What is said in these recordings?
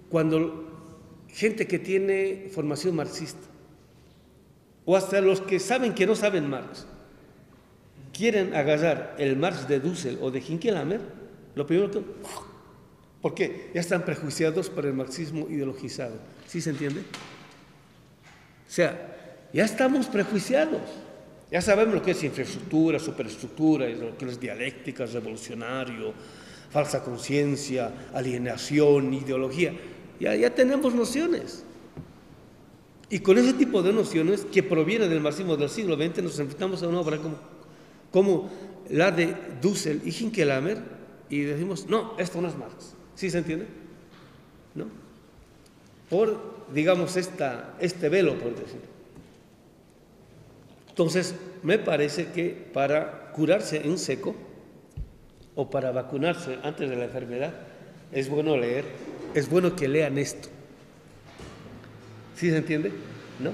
cuando gente que tiene formación marxista, o hasta los que saben que no saben Marx, quieren agarrar el Marx de Dussel o de Hinckelhammer, lo primero que... ¿Por qué? Ya están prejuiciados por el marxismo ideologizado. ¿Sí se entiende? O sea, ya estamos prejuiciados. Ya sabemos lo que es infraestructura, superestructura, lo que es dialéctica, revolucionario, falsa conciencia, alienación, ideología. Ya tenemos nociones. Y con ese tipo de nociones que provienen del marxismo del siglo XX nos enfrentamos a una obra como la de Dussel y Hinckelhammer y decimos, no, esto no es Marx. ¿Sí se entiende? ¿No? Por, digamos, este velo, por decir. Entonces, me parece que para curarse en seco o para vacunarse antes de la enfermedad, es bueno leer, es bueno que lean esto. ¿Sí se entiende? ¿No?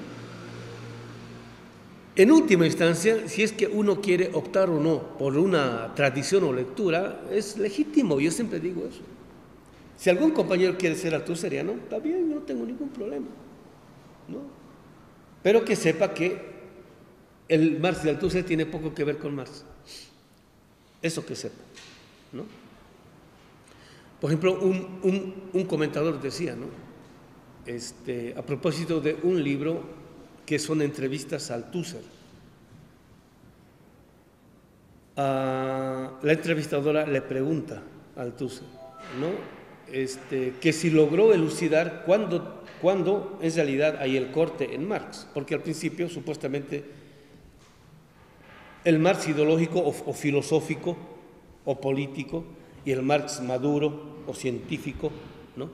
En última instancia, si es que uno quiere optar o no por una tradición o lectura, es legítimo, yo siempre digo eso. Si algún compañero quiere ser altuseriano, está bien, yo no tengo ningún problema, ¿no? Pero que sepa que el Marx de Althusser tiene poco que ver con Marx. Eso que sepa, ¿no? Por ejemplo, un comentador decía, ¿no? A propósito de un libro que son entrevistas a Althusser. La entrevistadora le pregunta a Althusser, ¿no? Que si logró elucidar cuándo en realidad hay el corte en Marx, porque al principio supuestamente el Marx ideológico o filosófico o político y el Marx maduro o científico, ¿no?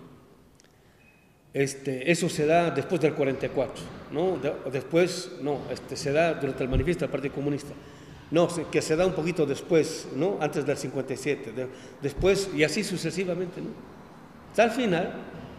Eso se da después del 44, ¿no? Después, no, se da durante el manifiesto del Partido Comunista. No, que se da un poquito después, ¿no? Antes del 57, después y así sucesivamente, ¿no? Hasta al final,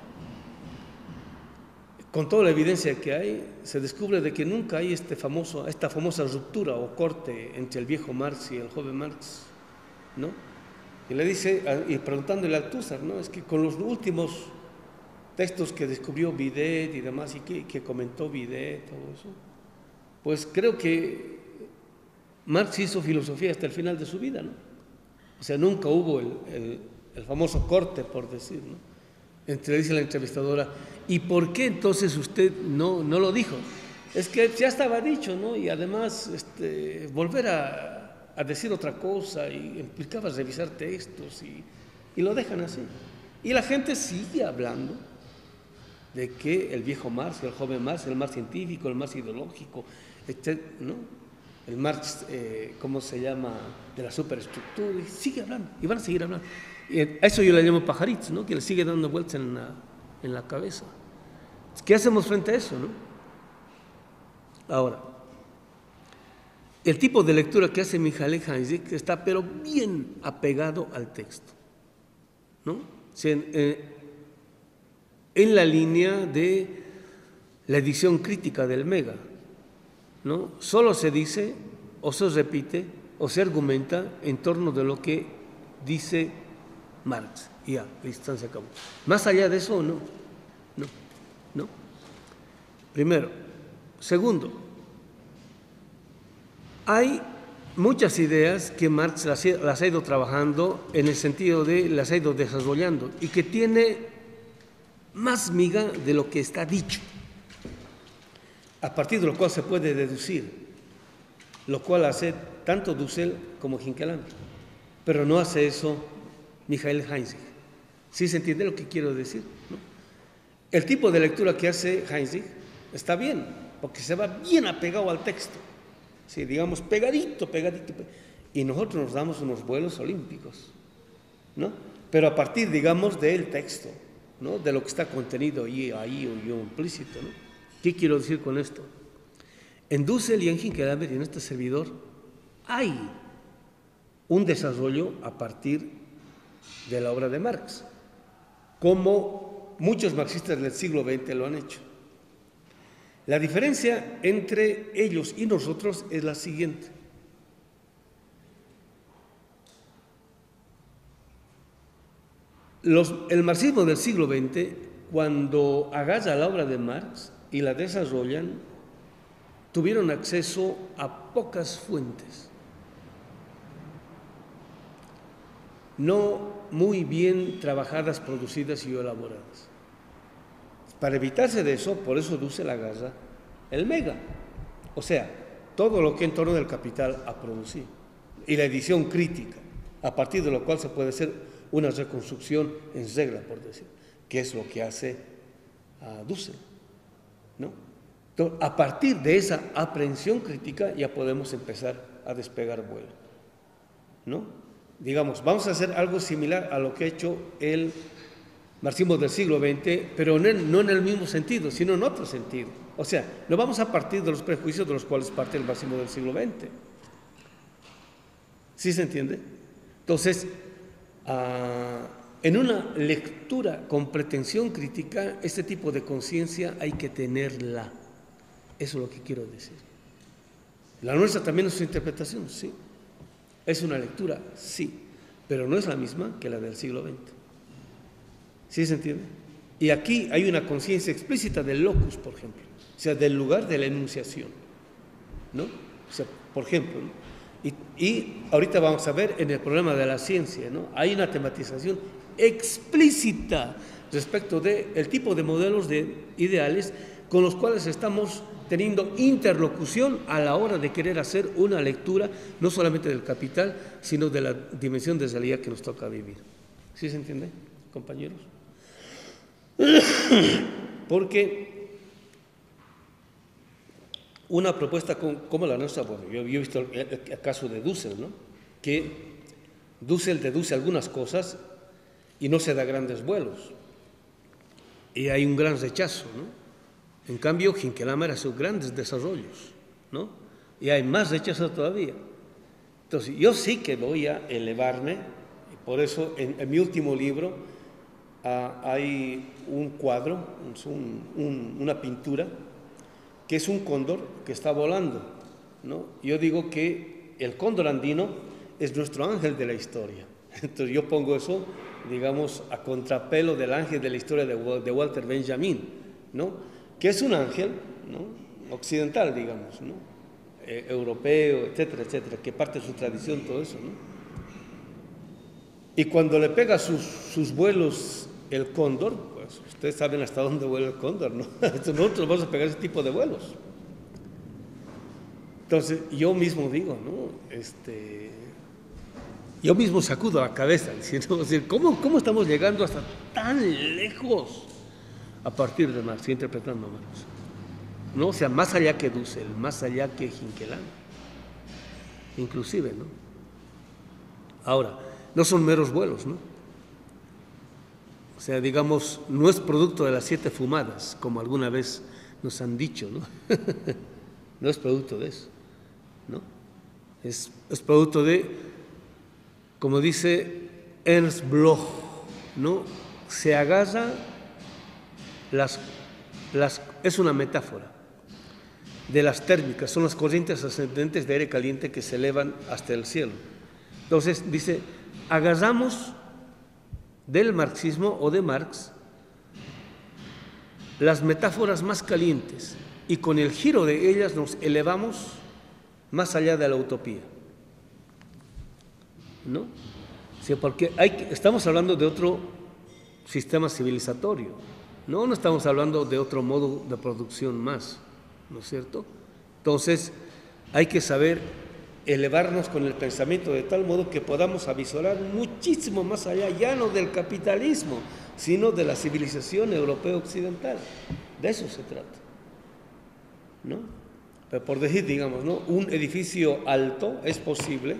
con toda la evidencia que hay, se descubre de que nunca hay esta famosa ruptura o corte entre el viejo Marx y el joven Marx, ¿no? Y le dice, y preguntándole a Althusser, ¿no? Es que con los últimos textos que descubrió Bidet y demás, y que comentó Bidet, todo eso, pues creo que Marx hizo filosofía hasta el final de su vida, ¿no? O sea, nunca hubo el famoso corte, por decir, ¿no? Dice la entrevistadora, ¿y por qué entonces usted no lo dijo? Es que ya estaba dicho, ¿no? Y además, volver a decir otra cosa y implicaba revisar textos y lo dejan así. Y la gente sigue hablando de que el viejo Marx, el joven Marx, el Marx científico, el Marx ideológico, ¿no? El Marx, ¿cómo se llama?, de la superestructura, y sigue hablando, y van a seguir hablando. Y a eso yo le llamo pajaritos, ¿no? Que le sigue dando vueltas en la cabeza. ¿Qué hacemos frente a eso, no? Ahora, el tipo de lectura que hace Michael Heinrich está pero bien apegado al texto, ¿no? O sea, en la línea de la edición crítica del Mega, ¿no? Solo se dice, o se repite, o se argumenta en torno de lo que dice Marx. Y ya, listo, se acabó. Más allá de eso, no. Primero. Segundo, hay muchas ideas que Marx las ha ido trabajando en el sentido de las ha ido desarrollando y que tiene más miga de lo que está dicho, a partir de lo cual se puede deducir, lo cual hace tanto Dussel como Hinckelhammer, pero no hace eso Michael Heinrich. ¿Sí se entiende lo que quiero decir? ¿No? El tipo de lectura que hace Heinrich está bien, porque se va bien apegado al texto, sí, digamos pegadito, y nosotros nos damos unos vuelos olímpicos, ¿no? Pero a partir, digamos, del texto, ¿no? De lo que está contenido ahí o yo implícito, ¿no? ¿Qué quiero decir con esto? En Dussel y en Hinckelhammer y en este servidor hay un desarrollo a partir de la obra de Marx, como muchos marxistas del siglo XX lo han hecho. La diferencia entre ellos y nosotros es la siguiente. El marxismo del siglo XX cuando agarran la obra de Marx y la desarrollan, tuvieron acceso a pocas fuentes, no muy bien trabajadas, producidas y elaboradas. Para evitarse de eso, por eso Dussel agarra el mega, o sea, todo lo que en torno del capital ha producido, y la edición crítica, a partir de lo cual se puede hacer una reconstrucción en regla, por decir, que es lo que hace a Dussel, ¿no? Entonces, a partir de esa aprehensión crítica ya podemos empezar a despegar vuelo, ¿no? Digamos, vamos a hacer algo similar a lo que ha hecho el marxismo del siglo XX, pero no en el mismo sentido, sino en otro sentido. O sea, no vamos a partir de los prejuicios de los cuales parte el marxismo del siglo XX. ¿Sí se entiende? Entonces, en una lectura con pretensión crítica, este tipo de conciencia hay que tenerla. Eso es lo que quiero decir. La nuestra también es una interpretación, sí. Es una lectura, sí, pero no es la misma que la del siglo XX. ¿Sí se entiende? Y aquí hay una conciencia explícita del locus, por ejemplo, o sea, del lugar de la enunciación, ¿no? O sea, por ejemplo, ¿no? Y ahorita vamos a ver en el problema de la ciencia, ¿no? Hay una tematización explícita respecto del tipo de modelos ideales con los cuales estamos teniendo interlocución a la hora de querer hacer una lectura no solamente del capital, sino de la dimensión de realidad que nos toca vivir. ¿Sí se entiende, compañeros? Porque una propuesta como la nuestra, bueno, yo he visto el caso de Dussel, ¿no? Que Dussel deduce algunas cosas y no se da grandes vuelos. Y hay un gran rechazo, ¿no? En cambio, Hinkelhammer hace grandes desarrollos, ¿no? Y hay más rechazo todavía. Entonces, yo sí que voy a elevarme, y por eso en mi último libro hay un cuadro, una pintura, que es un cóndor que está volando, ¿no? Yo digo que el cóndor andino es nuestro ángel de la historia. Entonces, yo pongo eso, digamos, a contrapelo del ángel de la historia de Walter Benjamin, ¿no? Que es un ángel, ¿no? Occidental, digamos, ¿no? Europeo, etcétera, etcétera, que parte de su tradición, todo eso, ¿no? Y cuando le pega sus vuelos el cóndor, pues ustedes saben hasta dónde vuela el cóndor, ¿no? Nosotros vamos a pegar ese tipo de vuelos. Entonces, yo mismo digo, ¿no? Yo mismo sacudo la cabeza diciendo, ¿cómo estamos llegando hasta tan lejos? A partir de Marx, interpretando a Marx, ¿no? O sea, más allá que Dussel, más allá que Hinkelhammer, inclusive, ¿no? Ahora, no son meros vuelos, ¿no? O sea, digamos, no es producto de las 7 fumadas, como alguna vez nos han dicho, ¿no? No es producto de eso, ¿no? Es producto de, como dice Ernst Bloch, ¿no? Se agarra es una metáfora de las térmicas, son las corrientes ascendentes de aire caliente que se elevan hasta el cielo. Entonces dice, agarramos del marxismo o de Marx las metáforas más calientes y con el giro de ellas nos elevamos más allá de la utopía, ¿no? O sea, porque estamos hablando de otro sistema civilizatorio. No estamos hablando de otro modo de producción más, ¿no es cierto? Entonces, hay que saber elevarnos con el pensamiento de tal modo que podamos avisorar muchísimo más allá, ya no del capitalismo, sino de la civilización europea occidental. De eso se trata, ¿no? Pero por decir, digamos, ¿no? Un edificio alto es posible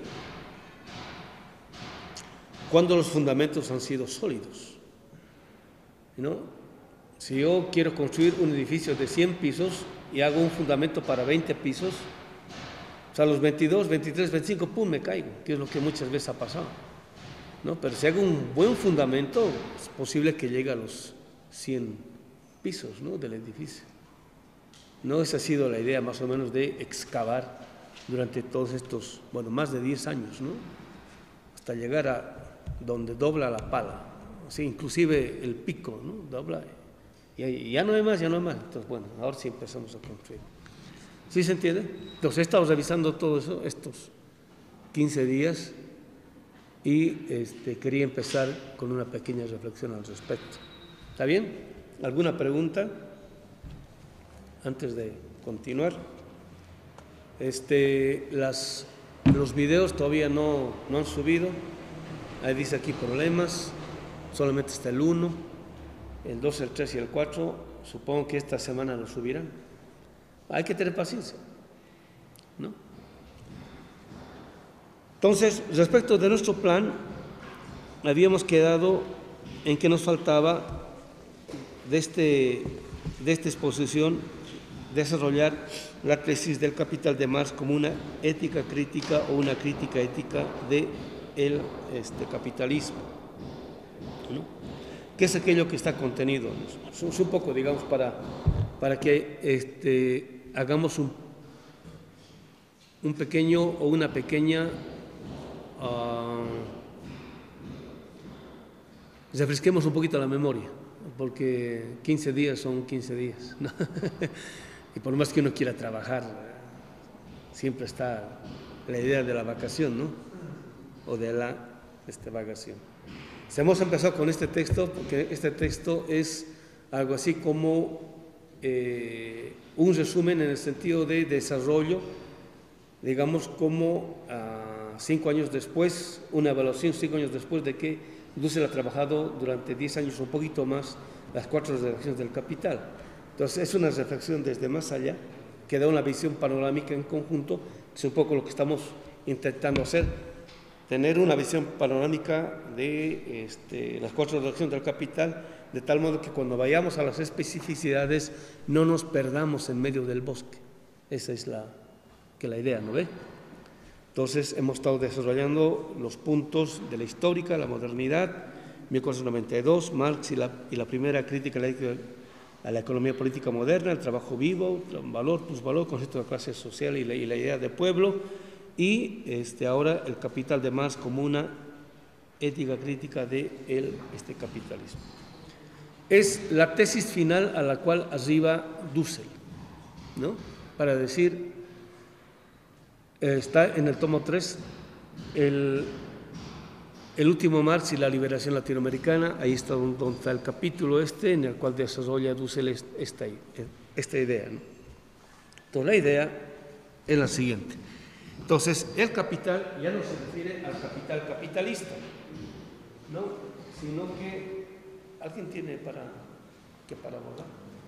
cuando los fundamentos han sido sólidos, ¿no? Si yo quiero construir un edificio de 100 pisos y hago un fundamento para 20 pisos, o sea, los 22, 23, 25, ¡pum!, me caigo, que es lo que muchas veces ha pasado, ¿no? Pero si hago un buen fundamento, es posible que llegue a los 100 pisos, ¿no?, del edificio. No, esa ha sido la idea más o menos de excavar durante todos estos, bueno, más de 10 años, ¿no?, hasta llegar a donde dobla la pala, o sea, inclusive el pico, ¿no?, dobla. Y ya no hay más, ya no hay más. Entonces, bueno, ahora sí empezamos a construir. ¿Sí se entiende? Entonces, he estado revisando todo eso estos 15 días y quería empezar con una pequeña reflexión al respecto. ¿Está bien? ¿Alguna pregunta antes de continuar? Los videos todavía no han subido. Ahí dice aquí problemas. Solamente está el 1, el 2, el 3 y el 4. Supongo que esta semana lo subirán. Hay que tener paciencia, ¿no? Entonces, respecto de nuestro plan, habíamos quedado en que nos faltaba de esta exposición desarrollar la tesis del capital de Marx como una ética crítica o una crítica ética del capitalismo, ¿no? ¿Qué es aquello que está contenido? Es un poco, digamos, para que hagamos un pequeño o una pequeña refresquemos un poquito la memoria, porque 15 días son 15 días, ¿no? Y por más que uno quiera trabajar, siempre está la idea de la vacación, ¿no? O de la vacación. Hemos empezado con este texto porque este texto es algo así como un resumen en el sentido de desarrollo, digamos, como 5 años después, una evaluación 5 años después de que Dussel ha trabajado durante 10 años o un poquito más las 4 redacciones del Capital. Entonces es una reflexión desde más allá que da una visión panorámica en conjunto, que es un poco lo que estamos intentando hacer, tener una visión panorámica de las 4 redacciones del Capital, de tal modo que cuando vayamos a las especificidades no nos perdamos en medio del bosque. Esa es la idea, ¿no ve? Entonces hemos estado desarrollando los puntos de la histórica, la modernidad, 1492, Marx y la primera crítica a la economía política moderna, el trabajo vivo, valor, plusvalor, concepto de clase social y la idea de pueblo, y ahora el capital de Marx como una ética crítica del capitalismo. Es la tesis final a la cual arriba Dussel, ¿no? Para decir, está en el tomo 3, el último Marx y la liberación latinoamericana. Ahí está donde está el capítulo en el cual desarrolla Dussel esta idea, ¿no? Entonces la idea es la siguiente. Entonces el capital ya no se refiere al capital capitalista, ¿no? Sino que alguien tiene para abordar.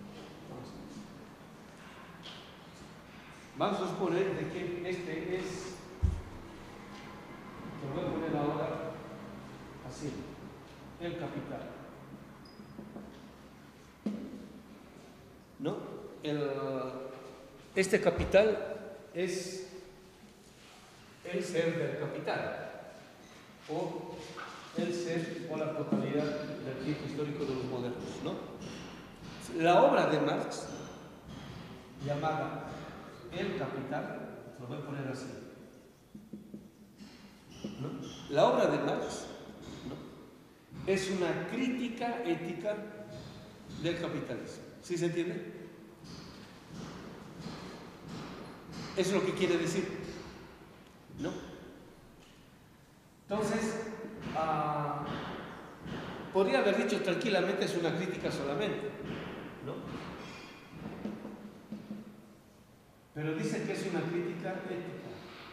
Vamos a suponer de que este es, lo voy a poner ahora así, el capital, ¿no? Este capital es el ser del capital, o el ser o la totalidad del tiempo histórico de los modernos, ¿no? La obra de Marx, llamada El Capital, lo voy a poner así, ¿no? La obra de Marx, ¿no?, es una crítica ética del capitalismo. ¿Sí se entiende? Eso es lo que quiere decir, ¿no? Entonces, podría haber dicho tranquilamente es una crítica solamente, ¿no? Pero dice que es una crítica ética.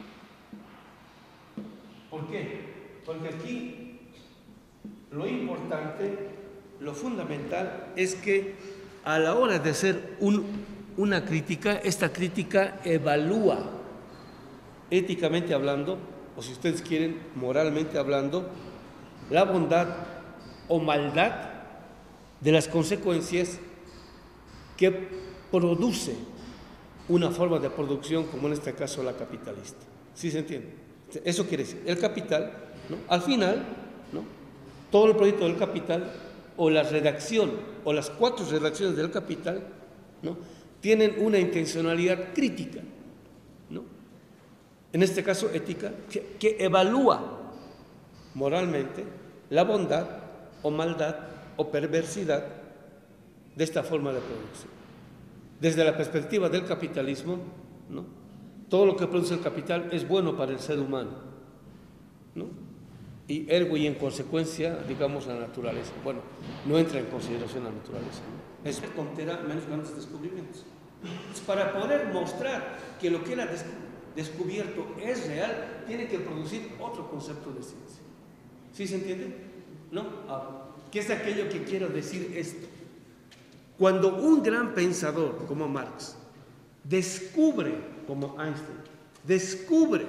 ¿Por qué? Porque aquí lo importante, lo fundamental es que a la hora de hacer una crítica, esta crítica evalúa, éticamente hablando, o si ustedes quieren, moralmente hablando, la bondad o maldad de las consecuencias que produce una forma de producción, como en este caso la capitalista. ¿Sí se entiende? Eso quiere decir, el capital, ¿no?, al final, ¿no?, todo el proyecto del capital, o la redacción, o las 4 redacciones del capital, ¿no?, tienen una intencionalidad crítica, ¿no?, en este caso ética, que evalúa moralmente la bondad o maldad o perversidad de esta forma de producción. Desde la perspectiva del capitalismo, ¿no?, todo lo que produce el capital es bueno para el ser humano, ¿no?, y ergo y en consecuencia, digamos, la naturaleza. Bueno, no entra en consideración la naturaleza, ¿no? Es tontera menos grandes descubrimientos. Es para poder mostrar que lo que él ha descubierto es real, tiene que producir otro concepto de ciencia. ¿Sí se entiende? ¿No? ¿Qué es aquello que quiero decir esto? Cuando un gran pensador como Marx descubre, como Einstein, descubre,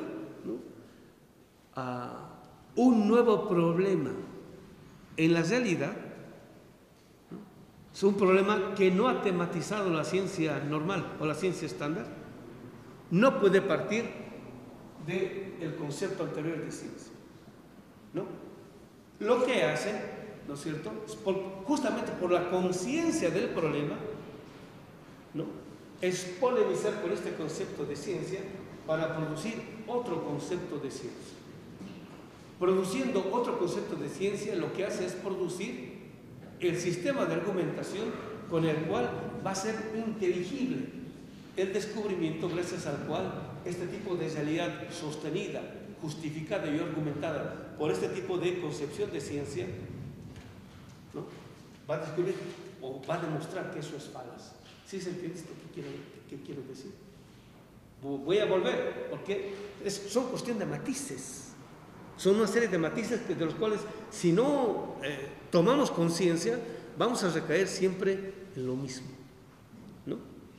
¿no?, un nuevo problema en la realidad, ¿no?, es un problema que no ha tematizado la ciencia normal o la ciencia estándar, no puede partir del concepto anterior de ciencia, ¿no? Lo que hace, ¿no es cierto?, es justamente por la conciencia del problema, ¿no?, es polemizar con este concepto de ciencia para producir otro concepto de ciencia. Produciendo otro concepto de ciencia, lo que hace es producir el sistema de argumentación con el cual va a ser inteligible el descubrimiento, gracias al cual este tipo de realidad sostenida, justificada y argumentada por este tipo de concepción de ciencia, ¿no?, va a descubrir o va a demostrar que eso es falaz. ¿Sí se entiende esto que quiero decir? Voy a volver, porque son cuestión de matices. Son una serie de matices de los cuales, si no tomamos conciencia, vamos a recaer siempre en lo mismo, ¿no?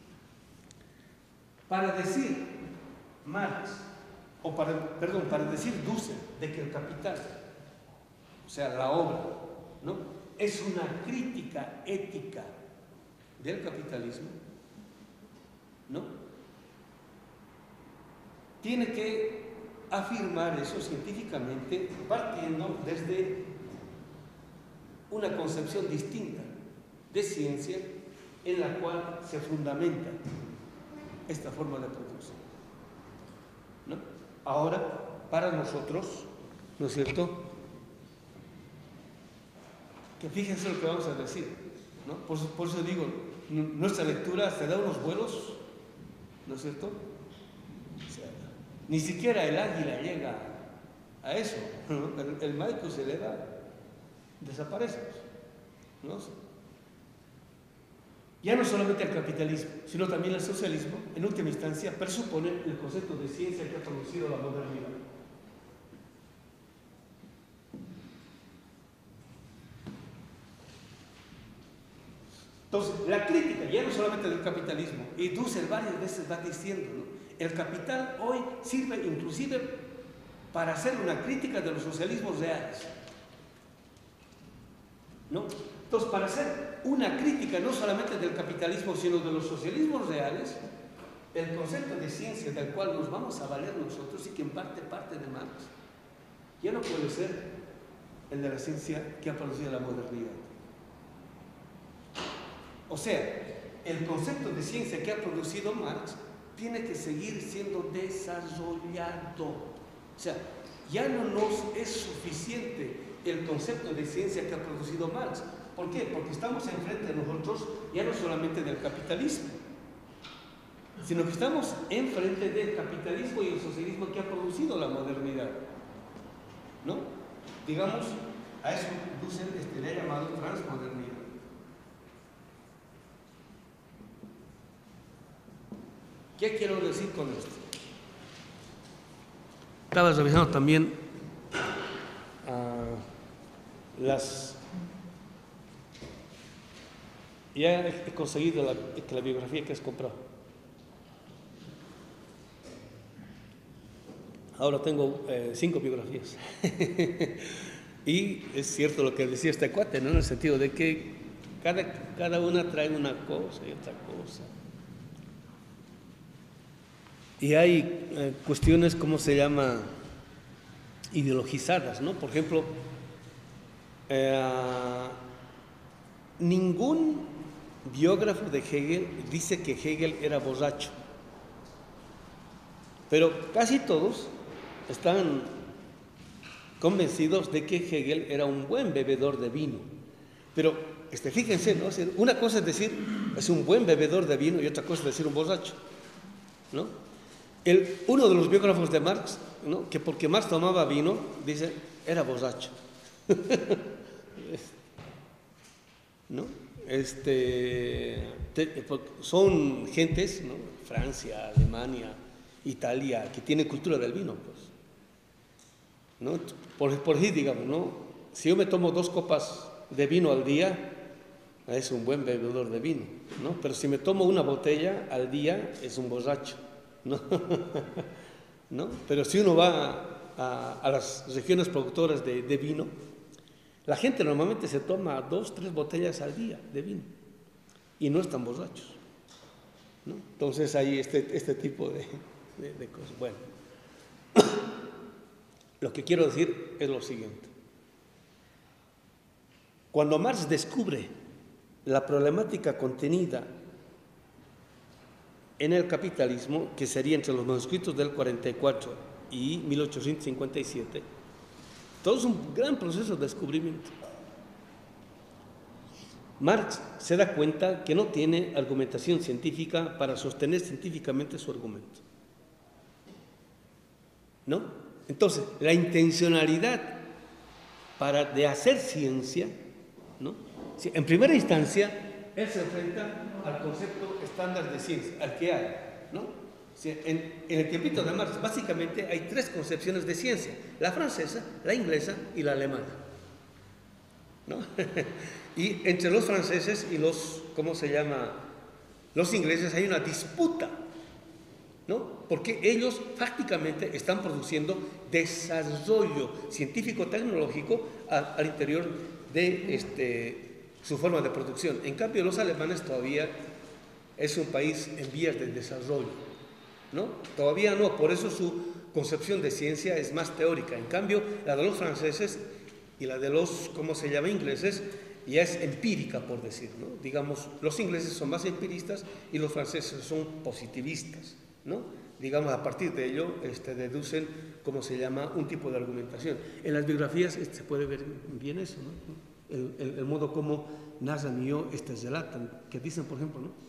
Para decir Marx, para decir Dussel, de que el capital, o sea, la obra, ¿no?, es una crítica ética del capitalismo, ¿no?, tiene que afirmar eso científicamente partiendo desde una concepción distinta de ciencia en la cual se fundamenta esta forma de producción, ¿no? Ahora, para nosotros, ¿no es cierto?, que fíjense lo que vamos a decir, ¿no? Por eso digo, nuestra lectura se da unos vuelos, ¿no es cierto? O sea, ni siquiera el águila llega a eso, ¿no? Pero el Maipo se eleva, desaparece, ¿no? Ya no solamente el capitalismo, sino también el socialismo, en última instancia, presupone el concepto de ciencia que ha producido la modernidad. Entonces, la crítica ya no solamente del capitalismo, y Dussel varias veces va diciendo, ¿no?, el capital hoy sirve inclusive para hacer una crítica de los socialismos reales, ¿no? Entonces, para hacer una crítica no solamente del capitalismo, sino de los socialismos reales, el concepto de ciencia del cual nos vamos a valer nosotros y que en parte de Marx, ya no puede ser el de la ciencia que ha producido la modernidad. O sea, el concepto de ciencia que ha producido Marx tiene que seguir siendo desarrollado. O sea, ya no nos es suficiente el concepto de ciencia que ha producido Marx. ¿Por qué? Porque estamos enfrente de nosotros ya no solamente del capitalismo, sino que estamos enfrente del capitalismo y el socialismo que ha producido la modernidad, ¿no? Digamos, a eso Dussel le ha llamado transmodernidad. ¿Qué quiero decir con esto? Estaba revisando también ya he conseguido la biografía que has comprado. Ahora tengo 5 biografías. Y es cierto lo que decía este cuate, ¿no?, en el sentido de que cada una trae una cosa y otra cosa. Y hay cuestiones, ¿cómo se llama?, ideologizadas, ¿no? Por ejemplo, ningún biógrafo de Hegel dice que Hegel era borracho, pero casi todos están convencidos de que Hegel era un buen bebedor de vino. Pero fíjense, ¿no? Una cosa es decir, es un buen bebedor de vino y otra cosa es decir un borracho, ¿no? Uno de los biógrafos de Marx, ¿no? Que porque Marx tomaba vino, dice, era borracho, ¿no? Son gentes, ¿no? Francia, Alemania, Italia, que tienen cultura del vino, pues, ¿no? Por ahí, digamos, ¿no? Si yo me tomo 2 copas de vino al día, es un buen bebedor de vino, ¿no? Pero si me tomo una botella al día, es un borracho, ¿no? ¿No? Pero si uno va a las regiones productoras de vino, la gente normalmente se toma 2, 3 botellas al día de vino y no están borrachos, ¿no? Entonces hay este tipo de cosas. Bueno, lo que quiero decir es lo siguiente. Cuando Marx descubre la problemática contenida en el capitalismo, que sería entre los manuscritos del 44 y 1857, todo es un gran proceso de descubrimiento. Marx se da cuenta que no tiene argumentación científica para sostener científicamente su argumento, ¿no? Entonces, la intencionalidad de hacer ciencia, ¿no? En primera instancia, él se enfrenta al concepto estándar de ciencia, al que hay, ¿no? En el tiempito de Marx, básicamente hay 3 concepciones de ciencia: la francesa, la inglesa y la alemana, ¿no? Y entre los franceses y los ingleses hay una disputa, ¿no? Porque ellos prácticamente están produciendo desarrollo científico-tecnológico al interior de su forma de producción. En cambio, los alemanes todavía es un país en vías de desarrollo, ¿no? Todavía no, por eso su concepción de ciencia es más teórica. En cambio, la de los franceses y la de los, ingleses, ya es empírica, por decir, ¿no? Digamos, los ingleses son más empiristas y los franceses son positivistas, ¿no? Digamos, a partir de ello deducen, un tipo de argumentación. En las biografías se puede ver bien eso, ¿no? El modo como narran y relatan, que dicen, por ejemplo, ¿no?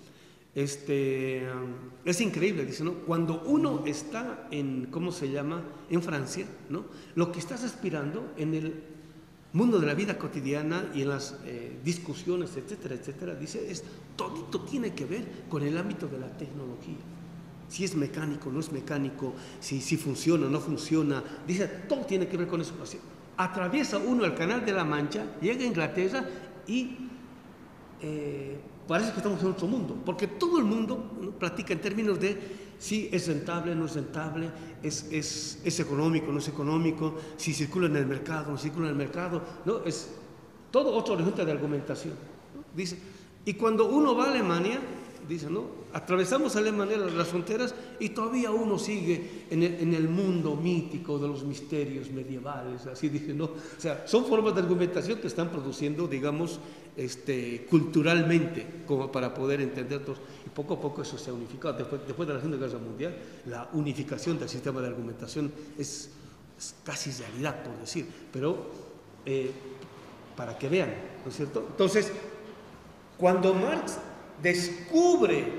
Es increíble, dice, ¿no? Cuando uno está en Francia, ¿no? Lo que estás aspirando en el mundo de la vida cotidiana y en las discusiones, etcétera, etcétera, dice, todito tiene que ver con el ámbito de la tecnología. Si es mecánico, no es mecánico, si funciona o no funciona, dice, todo tiene que ver con eso. Así, atraviesa uno el Canal de la Mancha, llega a Inglaterra y parece que estamos en otro mundo, porque todo el mundo, ¿no?, platica en términos de si es rentable, no es rentable, es económico, no es económico, si circula en el mercado, no circula en el mercado, ¿no? Es todo otro horizonte de argumentación, ¿no? Dice, y cuando uno va a Alemania, dice, ¿no? Atravesamos Alemania, las fronteras, y todavía uno sigue en el mundo mítico de los misterios medievales, así dice, ¿no? O sea, son formas de argumentación que están produciendo, digamos, culturalmente, como para poder entender todos. Y poco a poco eso se ha unificado. Después de la Segunda Guerra Mundial, la unificación del sistema de argumentación es casi realidad, por decir, pero para que vean, ¿no es cierto? Entonces, cuando Marx descubre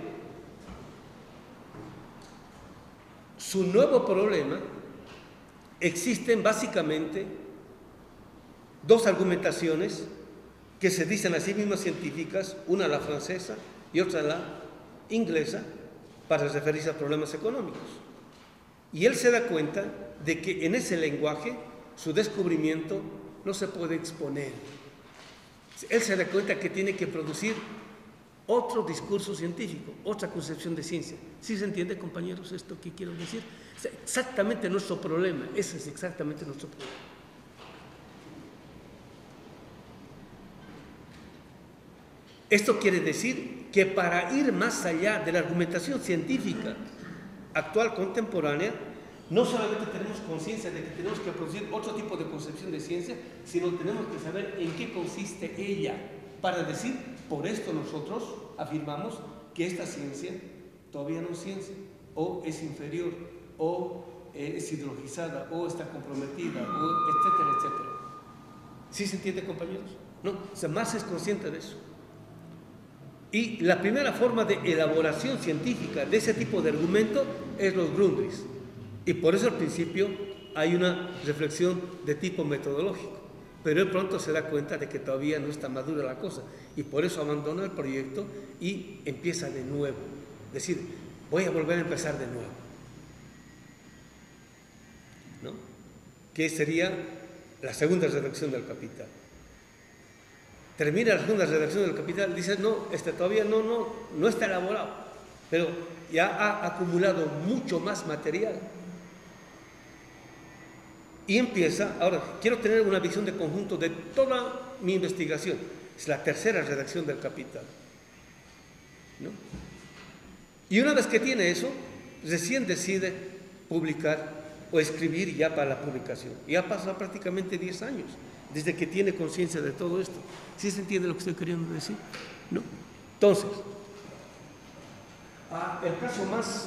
su nuevo problema, existen básicamente 2 argumentaciones que se dicen a sí mismas científicas, una la francesa y otra la inglesa, para referirse a problemas económicos. Y él se da cuenta de que en ese lenguaje su descubrimiento no se puede exponer. Él se da cuenta que tiene que producir otro discurso científico, otra concepción de ciencia. ¿Sí se entiende, compañeros, esto que quiero decir? Es exactamente nuestro problema, ese es exactamente nuestro problema. Esto quiere decir que para ir más allá de la argumentación científica actual, contemporánea, no solamente tenemos conciencia de que tenemos que producir otro tipo de concepción de ciencia, sino tenemos que saber en qué consiste ella, para decir, por esto nosotros afirmamos que esta ciencia todavía no es ciencia, o es inferior, o es ideologizada, o está comprometida, o etcétera, etcétera. ¿Sí se entiende, compañeros? ¿no? O sea, Marx es consciente de eso. Y la primera forma de elaboración científica de ese tipo de argumento es los Grundrisse. Y por eso al principio hay una reflexión de tipo metodológico. Pero él pronto se da cuenta de que todavía no está madura la cosa. Y por eso abandona el proyecto y empieza de nuevo. Es decir, voy a volver a empezar de nuevo, ¿no? Que sería la segunda redacción del Capital. Termina la segunda redacción del Capital, dice, no, todavía no está elaborado, pero ya ha acumulado mucho más material. Y empieza, ahora, quiero tener una visión de conjunto de toda mi investigación. Es la tercera redacción del Capital, ¿no? Y una vez que tiene eso, recién decide publicar o escribir ya para la publicación. Ya pasado prácticamente 10 años desde que tiene conciencia de todo esto. ¿Sí se entiende lo que estoy queriendo decir? ¿No? Entonces, el caso más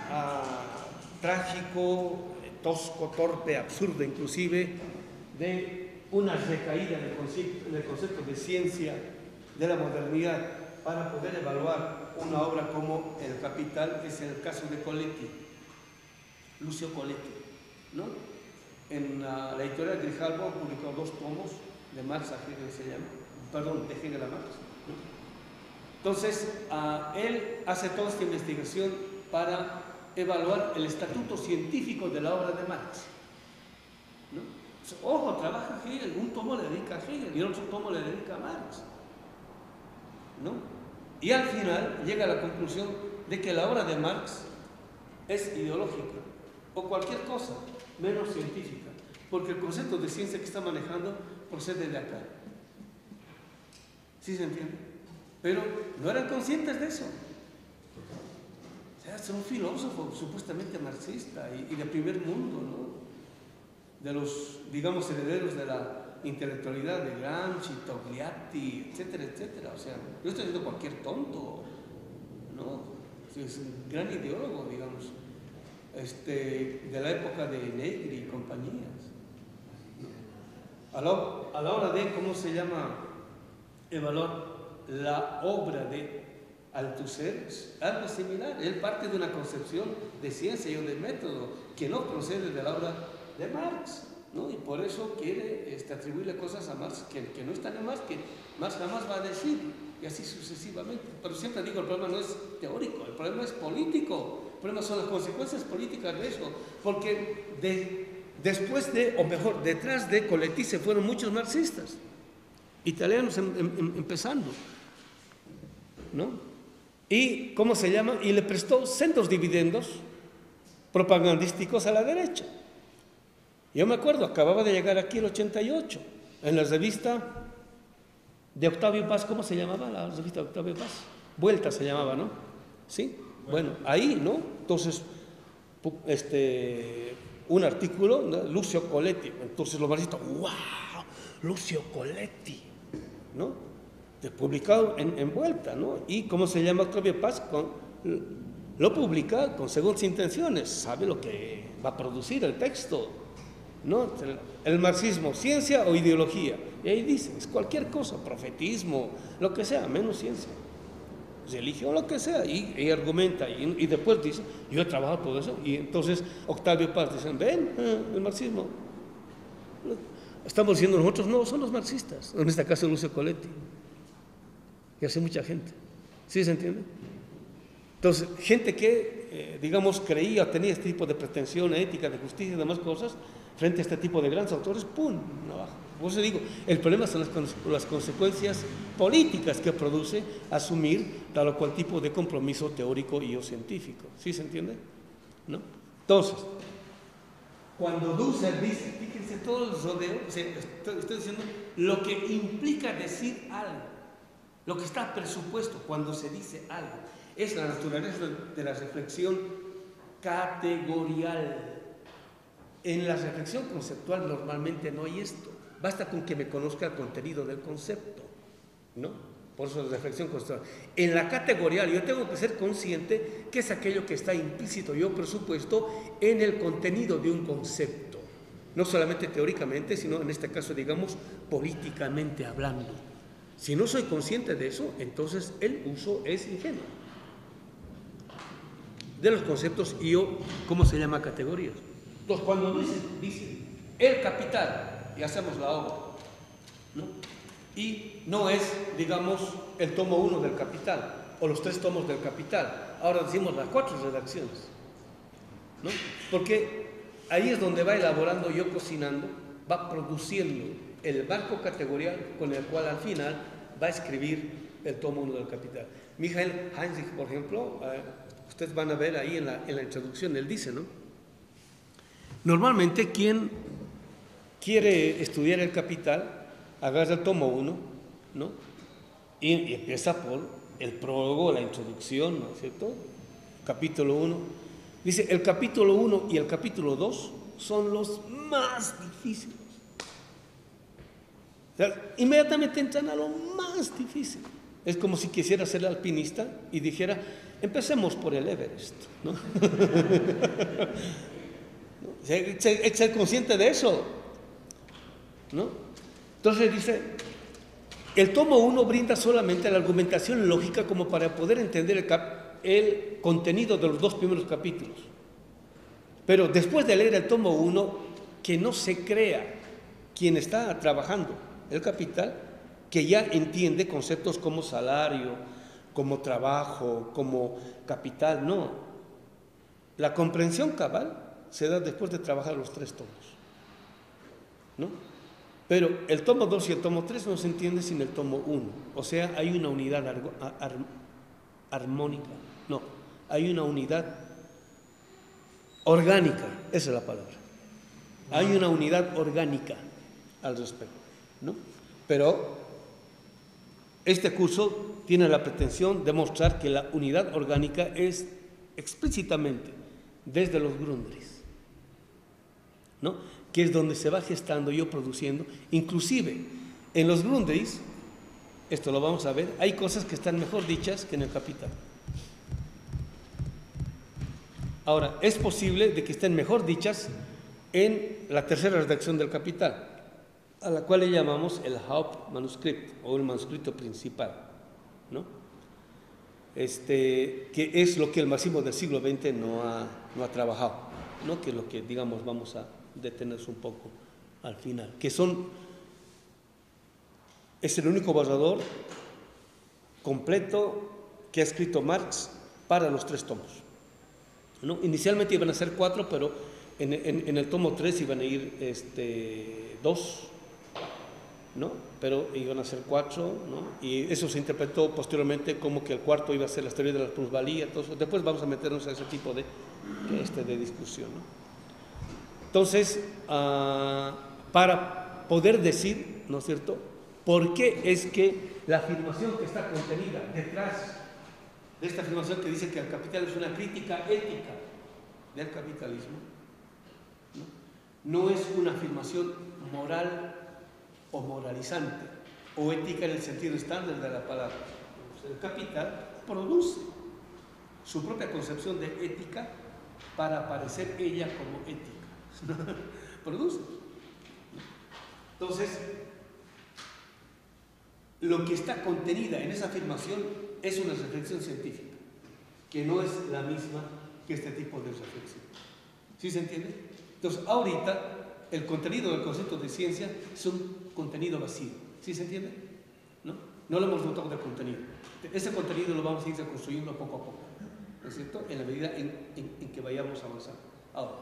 trágico, tosco, torpe, absurdo inclusive, de una recaída del concepto de ciencia de la modernidad para poder evaluar una obra como El Capital es el caso de Coletti, Lucio Coletti, ¿no? En la editorial Grijalbo publicó 2 tomos de Marx a Hegel, se llama, perdón, de Hegel a Marx, ¿no? Entonces, él hace toda esta investigación para evaluar el estatuto científico de la obra de Marx, ¿no? Ojo, trabaja Hegel, un tomo le dedica a Hegel y el otro tomo le dedica a Marx, ¿no? Y al final llega a la conclusión de que la obra de Marx es ideológica o cualquier cosa menos científica, porque el concepto de ciencia que está manejando procede de acá. ¿Sí se entiende? Pero no eran conscientes de eso. O sea, son filósofos supuestamente marxistas y de primer mundo, ¿no? De los, digamos, herederos de la intelectualidad de Gramsci, Togliatti, etcétera, etcétera. O sea, no estoy diciendo cualquier tonto, ¿no? Es un gran ideólogo, digamos, de la época de Negri y compañías. A la hora de, ¿cómo se llama?, evaluar la obra de Althusser, algo similar. Él parte de una concepción de ciencia y de método que no procede de la obra de Marx, ¿no? Y por eso quiere atribuirle cosas a Marx que no están en Marx, que Marx jamás va a decir, y así sucesivamente. Pero siempre digo, el problema no es teórico, el problema es político. El problema son las consecuencias políticas de eso, porque después de, o mejor, detrás de Coletti se fueron muchos marxistas, italianos empezando, ¿no? Y, ¿cómo se llama? Y le prestó sendos dividendos propagandísticos a la derecha. Yo me acuerdo, acababa de llegar aquí el 88, en la revista de Octavio Paz, ¿cómo se llamaba la revista de Octavio Paz? Vuelta se llamaba, ¿no? ¿Sí? Bueno, ahí, ¿no? Entonces, un artículo, ¿no? Lucio Coletti. Entonces los marxistas, ¡wow! Lucio Coletti, ¿no? Publicado en Vuelta, ¿no? Y ¿cómo se llama Octavio Paz? Lo publica con segundas intenciones, sabe lo que va a producir el texto, ¿no? El marxismo, ciencia o ideología. Y ahí dice, es cualquier cosa, profetismo, lo que sea, menos ciencia. Religión, lo que sea, y argumenta, y después dice, yo he trabajado todo eso, y entonces Octavio Paz dice, ven, el marxismo. Estamos diciendo nosotros, no, son los marxistas, en este caso Lucio Coletti, y hace mucha gente. ¿Sí se entiende? Entonces, gente que, digamos, creía, tenía este tipo de pretensión ética, de justicia y demás cosas, frente a este tipo de grandes autores, ¡pum!, abajo. Por eso digo, el problema son las consecuencias políticas que produce asumir tal o cual tipo de compromiso teórico y o científico. ¿Sí se entiende? ¿No? Entonces, cuando Dussel dice, fíjense todo el rodeo, estoy diciendo lo que implica decir algo, lo que está presupuesto cuando se dice algo, es la naturaleza de la reflexión categorial. En la reflexión conceptual normalmente no hay esto. Basta con que me conozca el contenido del concepto, ¿no? Por eso la reflexión conceptual. En la categorial yo tengo que ser consciente que es aquello que está implícito, yo presupuesto, en el contenido de un concepto. no solamente teóricamente, sino en este caso, digamos, políticamente hablando. Si no soy consciente de eso, entonces el uso es ingenuo de los conceptos y o, ¿cómo se llama? Categorías. Entonces, cuando dice el capital, y hacemos la obra, ¿no? Y no es, digamos, el tomo 1 del Capital o los 3 tomos del Capital. Ahora decimos las 4 redacciones, ¿no? Porque ahí es donde va elaborando yo cocinando, va produciendo el marco categorial con el cual al final va a escribir el tomo 1 del Capital. Michael Heinrich, por ejemplo, ustedes van a ver ahí en la introducción, él dice, ¿no? Normalmente quien quiere estudiar el Capital agarra el tomo 1, ¿no? Y empieza por el prólogo, la introducción, ¿no es cierto? Capítulo 1. Dice, el capítulo 1 y el capítulo 2 son los más difíciles. O sea, inmediatamente entran a lo más difícil. Es como si quisiera ser alpinista y dijera, empecemos por el Everest, ¿no? Hay que ser consciente de eso, ¿no? Entonces dice, el tomo 1 brinda solamente la argumentación lógica como para poder entender el contenido de los 2 primeros capítulos. Pero después de leer el tomo 1, que no se crea quien está trabajando el Capital, que ya entiende conceptos como salario, como trabajo, como capital, no. La comprensión cabal se da después de trabajar los 3 tomos, ¿no? Pero el tomo 2 y el tomo 3 no se entiende sin el tomo 1. O sea, hay una unidad armónica. No, hay una unidad orgánica. Esa es la palabra. Hay una unidad orgánica al respecto, ¿no? Pero este curso tiene la pretensión de mostrar que la unidad orgánica es explícitamente desde los Grundrisse, ¿no? Que es donde se va gestando y produciendo. Inclusive en los Grundrisse, esto lo vamos a ver, hay cosas que están mejor dichas que en el Capital. Ahora, es posible de que estén mejor dichas en la tercera redacción del Capital, a la cual le llamamos el Hauptmanuskript o el manuscrito principal, ¿no? Que es lo que el máximo del siglo XX no ha trabajado, ¿no? Que es lo que, digamos, vamos a detenerse un poco al final, que es el único borrador completo que ha escrito Marx para los 3 tomos, ¿no? Inicialmente iban a ser 4, pero en el tomo 3 iban a ir 2, ¿no? Pero iban a ser 4, ¿no? Y eso se interpretó posteriormente como que el 4 iba a ser la teoría de la plusvalía. Entonces, después vamos a meternos a ese tipo de discusión, ¿no? Entonces, para poder decir, ¿no es cierto?, por qué es que la afirmación que está contenida detrás de esta afirmación que dice que el capital es una crítica ética del capitalismo, no es una afirmación moral o moralizante o ética en el sentido estándar de la palabra. El capital produce su propia concepción de ética para aparecer ella como ética. Produce. Entonces, lo que está contenida en esa afirmación es una reflexión científica, que no es la misma que este tipo de reflexión. ¿Sí se entiende? Entonces, ahorita, el contenido del concepto de ciencia es un contenido vacío. ¿Sí se entiende? No lo hemos dotado de contenido. Ese contenido lo vamos a ir construyendo poco a poco, ¿no es cierto?, en la medida en que vayamos avanzando. Ahora,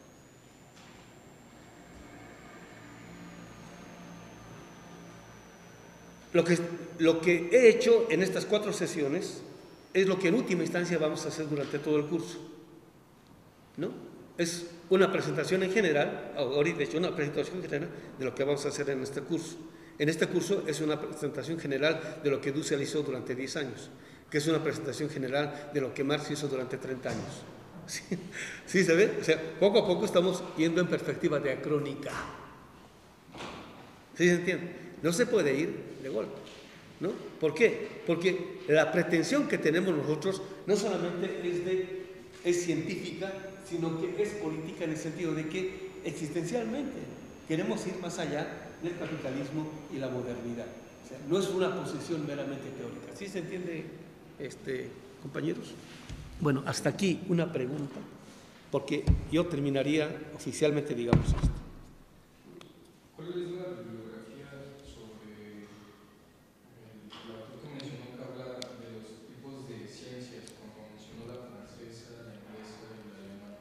lo que he hecho en estas 4 sesiones es lo que en última instancia vamos a hacer durante todo el curso, ¿no? Es una presentación en general, ahorita he hecho una presentación general de lo que vamos a hacer en este curso. En este curso es una presentación general de lo que Dussel hizo durante 10 años, que es una presentación general de lo que Marx hizo durante 30 años. ¿Sí se ve? O sea, poco a poco estamos yendo en perspectiva diacrónica. ¿Sí se entiende? No se puede ir de golpe, ¿no? ¿Por qué? Porque la pretensión que tenemos nosotros no solamente es científica, sino que es política en el sentido de que existencialmente queremos ir más allá del capitalismo y la modernidad. O sea, no es una posición meramente teórica. ¿Sí se entiende, compañeros? Bueno, hasta aquí una pregunta, porque yo terminaría oficialmente, digamos, esto. ¿Cuál es la bibliografía sobre el autor que mencionó que habla de los tipos de ciencias, como mencionó la francesa, la inglesa y la alemana?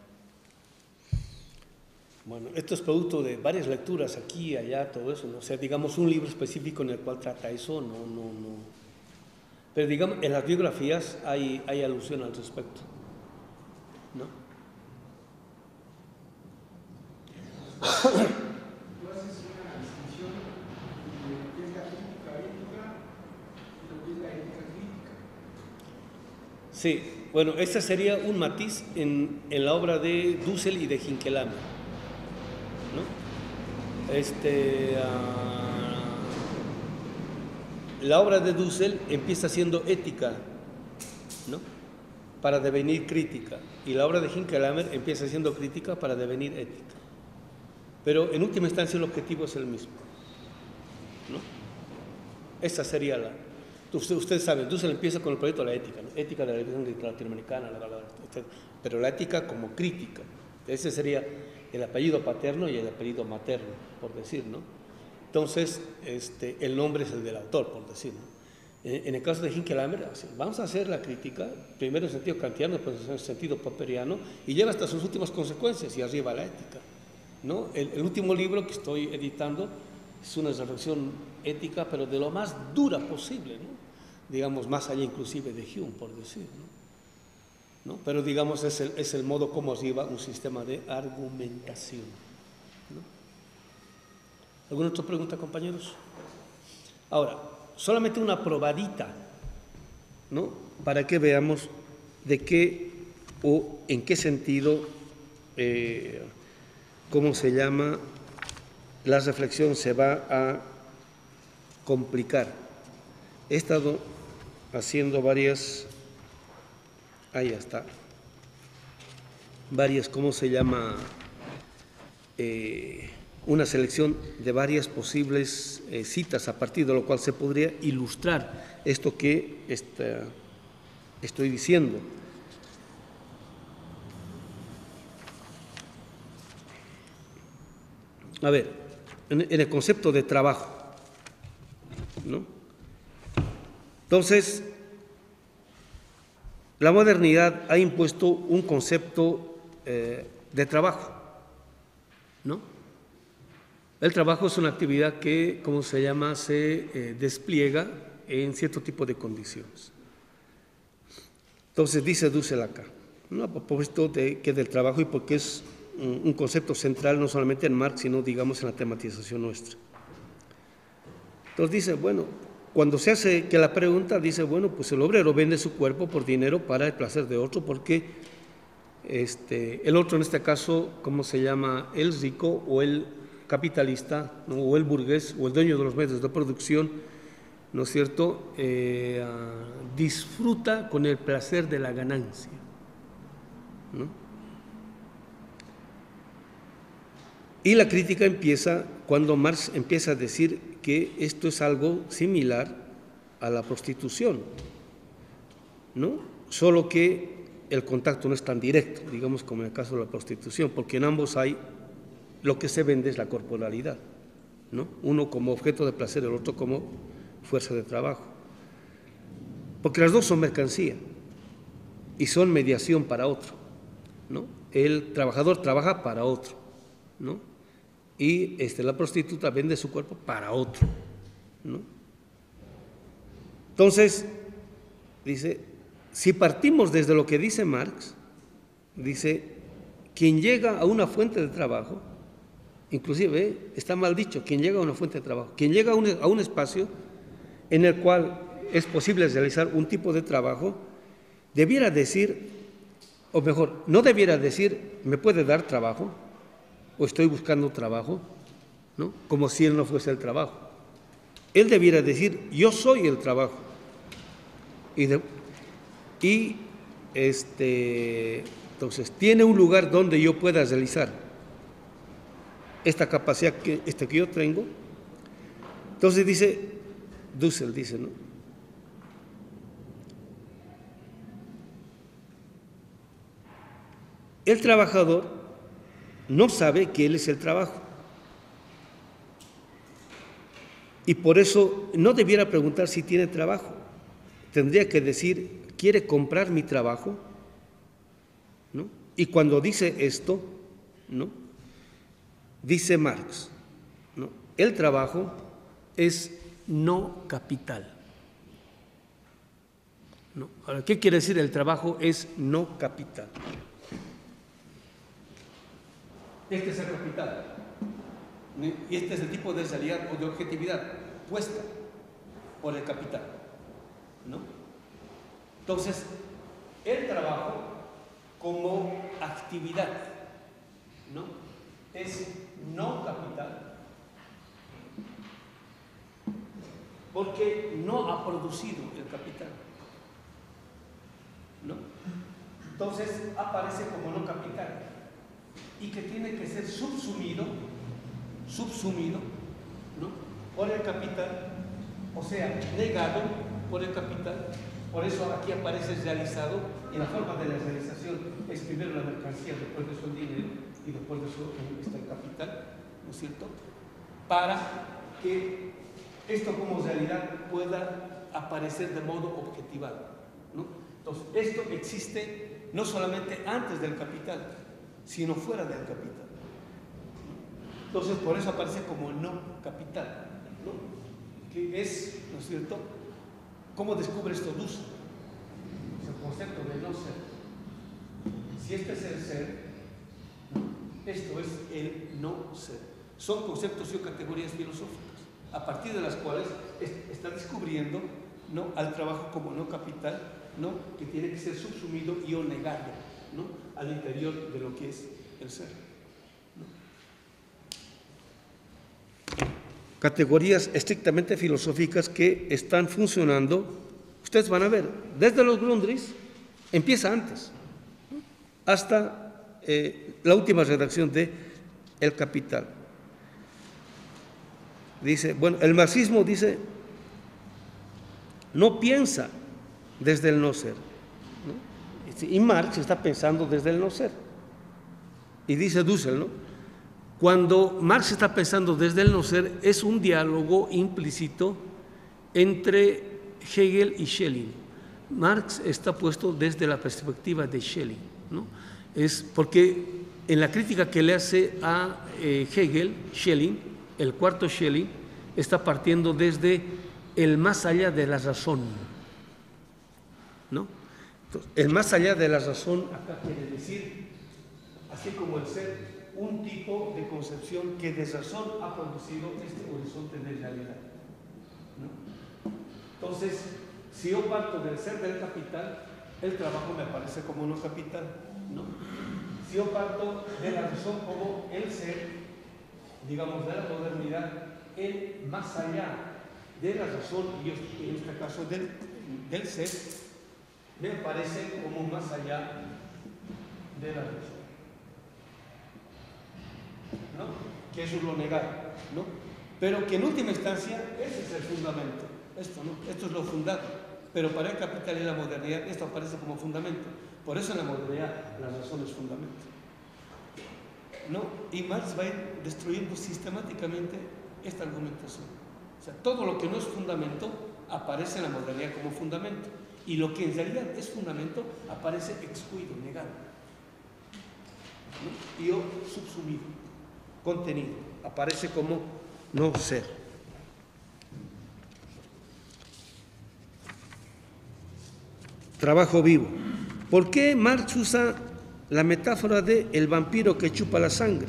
Bueno, esto es producto de varias lecturas aquí, allá, todo eso, ¿no? O sea, digamos, un libro específico en el cual trata eso, no. Pero digamos, en las biografías hay alusión al respecto, ¿no? Tú haces una distinción de lo que es la crítica ética y lo que es la ética crítica. Sí, bueno, ese sería un matiz en la obra de Dussel y de Hinkelhammer, ¿no? La obra de Dussel empieza siendo ética, ¿no? Para devenir crítica, y la obra de Hinkelhammer empieza siendo crítica para devenir ética. Pero en última instancia el objetivo es el mismo, ¿no? Esa sería la... Ustedes saben, Dussel empieza con el proyecto de la ética, ¿no? Ética de la religión latinoamericana, etc. Pero la ética como crítica. Ese sería el apellido paterno y el apellido materno, por decir, ¿no? Entonces, el nombre es el del autor, por decir, ¿no? En el caso de Hinkelhammer, vamos a hacer la crítica, primero en sentido kantiano, después en sentido popperiano, y lleva hasta sus últimas consecuencias, y arriba la ética, ¿no? El último libro que estoy editando es una reflexión ética, pero de lo más dura posible, ¿no? Digamos, más allá inclusive de Hume, por decir, ¿no? Pero digamos, es el modo como lleva un sistema de argumentación, ¿no? ¿Alguna otra pregunta, compañeros? Ahora, solamente una probadita, ¿no? Para que veamos de qué o en qué sentido, ¿cómo se llama? La reflexión se va a complicar. He estado haciendo varias, ahí está, varias, ¿cómo se llama? Una selección de varias posibles citas, a partir de lo cual se podría ilustrar esto que estoy diciendo. A ver, en el concepto de trabajo, ¿no? Entonces, la modernidad ha impuesto un concepto de trabajo, ¿no? El trabajo es una actividad que, ¿cómo se llama?, se despliega en cierto tipo de condiciones. Entonces, dice Dussel acá, ¿no? A propósito de que del trabajo y porque es un concepto central no solamente en Marx, sino, digamos, en la tematización nuestra. Entonces dice, bueno, cuando se hace que la pregunta, dice, bueno, pues el obrero vende su cuerpo por dinero para el placer de otro, porque el otro, en este caso, ¿cómo se llama?, el rico o el capitalista, ¿no?, o el burgués o el dueño de los medios de producción, ¿no es cierto?, disfruta con el placer de la ganancia, ¿no? Y la crítica empieza cuando Marx empieza a decir que esto es algo similar a la prostitución, ¿no? Solo que el contacto no es tan directo, digamos, como en el caso de la prostitución, porque en ambos hay, lo que se vende es la corporalidad, ¿no? Uno como objeto de placer, el otro como fuerza de trabajo. Porque las dos son mercancía y son mediación para otro, ¿no? El trabajador trabaja para otro, ¿no? Y la prostituta vende su cuerpo para otro, ¿no? Entonces, dice, si partimos desde lo que dice Marx, dice, quien llega a una fuente de trabajo, inclusive está mal dicho, quien llega a una fuente de trabajo, quien llega a un espacio en el cual es posible realizar un tipo de trabajo, debiera decir, o mejor, no debiera decir, me puede dar trabajo, o estoy buscando trabajo, ¿no?, como si él no fuese el trabajo. Él debiera decir, yo soy el trabajo. Entonces, tiene un lugar donde yo pueda realizar esta capacidad que yo tengo. Entonces dice, Dussel dice, ¿no? El trabajador no sabe que él es el trabajo. Y por eso no debiera preguntar si tiene trabajo. Tendría que decir, ¿quiere comprar mi trabajo? ¿No? Y cuando dice esto, ¿no? Dice Marx, ¿no? El trabajo es no capital. ¿No? Ahora, ¿qué quiere decir el trabajo es no capital? Este es el capital. Y este es el tipo de realidad o de objetividad puesta por el capital, ¿no? Entonces, el trabajo como actividad, ¿no? Es no capital porque no ha producido el capital, ¿no? Entonces, aparece como no capital y que tiene que ser subsumido, ¿no? Por el capital, o sea, negado por el capital. Por eso aquí aparece realizado, y la forma de la realización es primero la mercancía, después de eso el dinero, y después de eso está el capital, ¿no es cierto? Para que esto como realidad pueda aparecer de modo objetivado, ¿no? Entonces, esto existe no solamente antes del capital, sino fuera del capital. Entonces, por eso aparece como no capital, ¿no? Que es, ¿no es cierto? ¿Cómo descubre esto Dussel? Es el concepto de no ser. Si este es el ser, ¿no? Esto es el no ser. Son conceptos y categorías filosóficas, a partir de las cuales está descubriendo, ¿no? Al trabajo como no capital, ¿no? Que tiene que ser subsumido y o negado, ¿no? Al interior de lo que es el ser. Categorías estrictamente filosóficas que están funcionando, ustedes van a ver, desde los Grundrisse, empieza antes, hasta la última redacción de El Capital. Dice, bueno, el marxismo dice, no piensa desde el no ser, ¿no? Y Marx está pensando desde el no ser. Y dice Dussel, ¿no? Cuando Marx está pensando desde el no ser, es un diálogo implícito entre Hegel y Schelling. Marx está puesto desde la perspectiva de Schelling, ¿no? Es porque en la crítica que le hace a Hegel, Schelling, el cuarto Schelling, está partiendo desde el más allá de la razón, ¿no? Entonces, el más allá de la razón acá quiere decir, así como el ser, un tipo de concepción que de razón ha producido este horizonte de realidad, ¿no? Entonces, si yo parto del ser del capital, el trabajo me aparece como no capital, ¿no? Si yo parto de la razón como el ser, digamos, de la modernidad, el más allá de la razón, y en este caso del ser, me aparece como más allá de la razón, ¿no? Que eso es lo negado, ¿no? Pero que en última instancia ese es el fundamento, esto, ¿no? Esto es lo fundado, pero para el capital y la modernidad esto aparece como fundamento. Por eso en la modernidad la razón es fundamento, ¿no? Y Marx va a ir destruyendo sistemáticamente esta argumentación. O sea, todo lo que no es fundamento aparece en la modernidad como fundamento, y lo que en realidad es fundamento aparece excluido, negado, ¿no? Y o subsumido, contenido, aparece como no ser. Trabajo vivo. ¿Por qué Marx usa la metáfora de el vampiro que chupa la sangre?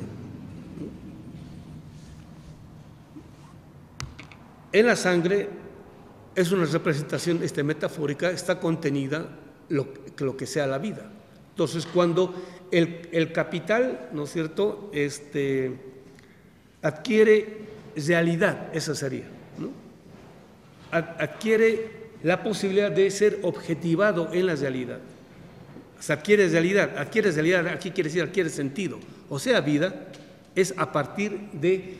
En la sangre es una representación metafórica, está contenida lo que sea la vida. Entonces, cuando el capital, ¿no es cierto?, adquiere realidad, esa sería, ¿no? Adquiere la posibilidad de ser objetivado en la realidad. O sea, adquiere realidad, aquí quiere decir adquiere sentido, o sea, vida, es a partir de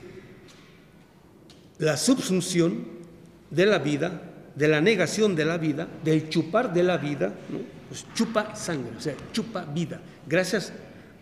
la subsunción de la vida, de la negación de la vida, del chupar de la vida, ¿no? Pues chupa sangre, o sea, chupa vida. Gracias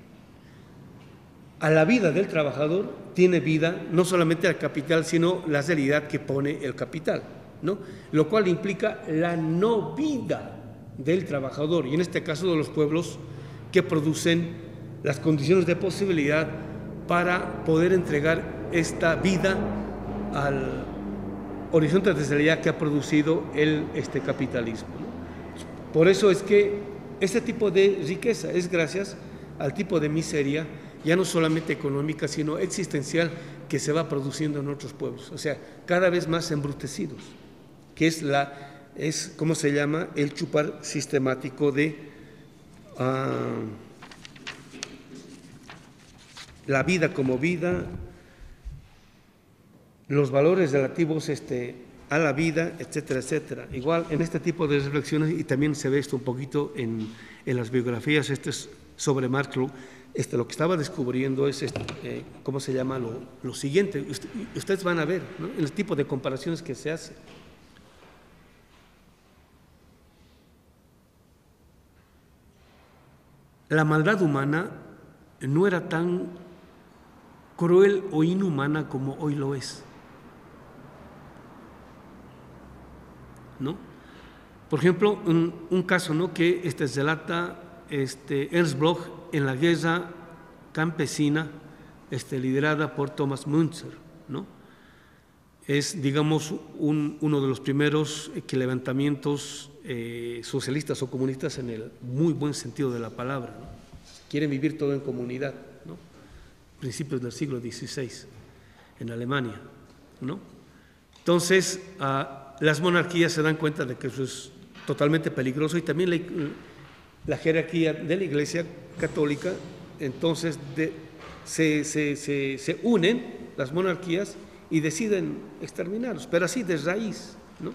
a la vida del trabajador tiene vida no solamente el capital, sino la realidad que pone el capital, ¿no? Lo cual implica la no vida del trabajador, y en este caso de los pueblos que producen las condiciones de posibilidad para poder entregar esta vida al horizonte de realidad que ha producido este capitalismo, ¿no? Por eso es que este tipo de riqueza es gracias al tipo de miseria, ya no solamente económica, sino existencial, que se va produciendo en otros pueblos, o sea, cada vez más embrutecidos, que es ¿cómo se llama? El chupar sistemático de la vida como vida, los valores relativos a la vida, etcétera, etcétera. Igual en este tipo de reflexiones, y también se ve esto un poquito en las biografías es sobre Marx, lo que estaba descubriendo es, ¿cómo se llama? Lo siguiente, ustedes van a ver, ¿no? El tipo de comparaciones que se hace. La maldad humana no era tan cruel o inhumana como hoy lo es, ¿no? Por ejemplo, un caso, ¿no?, que relata Ernst Bloch en la guerra campesina liderada por Thomas Müntzer, ¿no? Es, digamos, uno de los primeros levantamientos socialistas o comunistas en el muy buen sentido de la palabra, ¿no? Quieren vivir todo en comunidad, ¿no? Principios del siglo XVI en Alemania, ¿no? Entonces, las monarquías se dan cuenta de que eso es totalmente peligroso, y también la jerarquía de la Iglesia Católica, entonces se unen las monarquías y deciden exterminarlos, pero así de raíz, ¿no?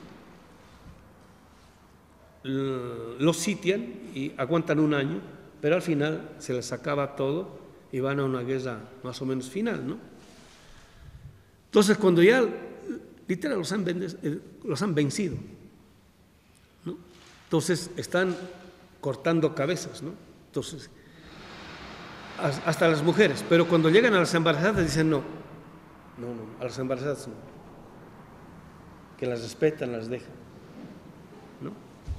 Los sitian y aguantan un año, pero al final se les acaba todo y van a una guerra más o menos final, ¿no? Entonces, cuando ya literal los han vencido, ¿no? Entonces están cortando cabezas, ¿no? Entonces, hasta las mujeres, pero cuando llegan a las embarazadas dicen no, a las embarazadas no, que las respetan, las dejan, ¿no?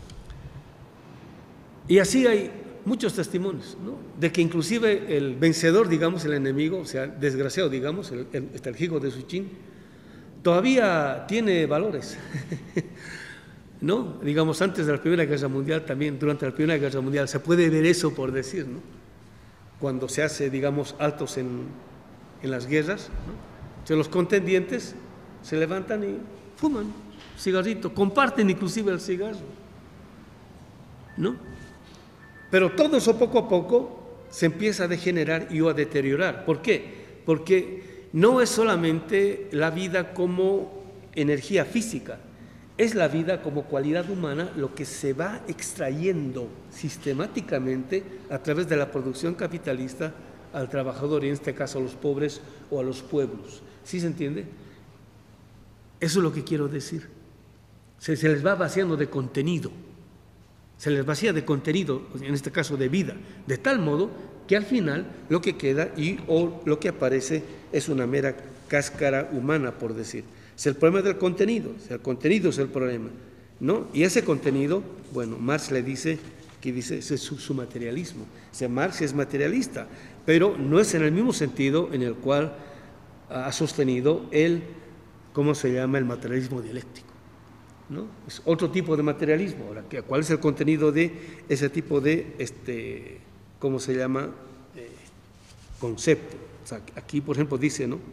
Y así hay muchos testimonios, ¿no?, de que inclusive el vencedor, digamos, el enemigo, o sea, desgraciado, digamos, el hijo de Suchín, todavía tiene valores, ¿no? Digamos, antes de la Primera Guerra Mundial, también durante la Primera Guerra Mundial, se puede ver eso, por decir, ¿no?, cuando se hace, digamos, altos en las guerras, ¿no? Entonces, los contendientes se levantan y fuman cigarrito, comparten inclusive el cigarro, ¿no? Pero todo eso poco a poco se empieza a degenerar y a deteriorar. ¿Por qué? Porque no es solamente la vida como energía física, es la vida como cualidad humana lo que se va extrayendo sistemáticamente a través de la producción capitalista al trabajador, y en este caso a los pobres o a los pueblos. ¿Sí se entiende? Eso es lo que quiero decir. Se les va vaciando de contenido. Se les vacía de contenido, en este caso de vida, de tal modo que al final lo que queda o lo que aparece es una mera cáscara humana, por decir. Es el problema del contenido, o sea, el contenido es el problema, ¿no? Y ese contenido, bueno, Marx le dice, ese es su materialismo. O sea, Marx es materialista, pero no es en el mismo sentido en el cual ha sostenido ¿cómo se llama?, el materialismo dialéctico, ¿no? Es otro tipo de materialismo. Ahora, ¿cuál es el contenido de ese tipo de, ¿cómo se llama?, concepto? O sea, aquí, por ejemplo, dice, ¿no?,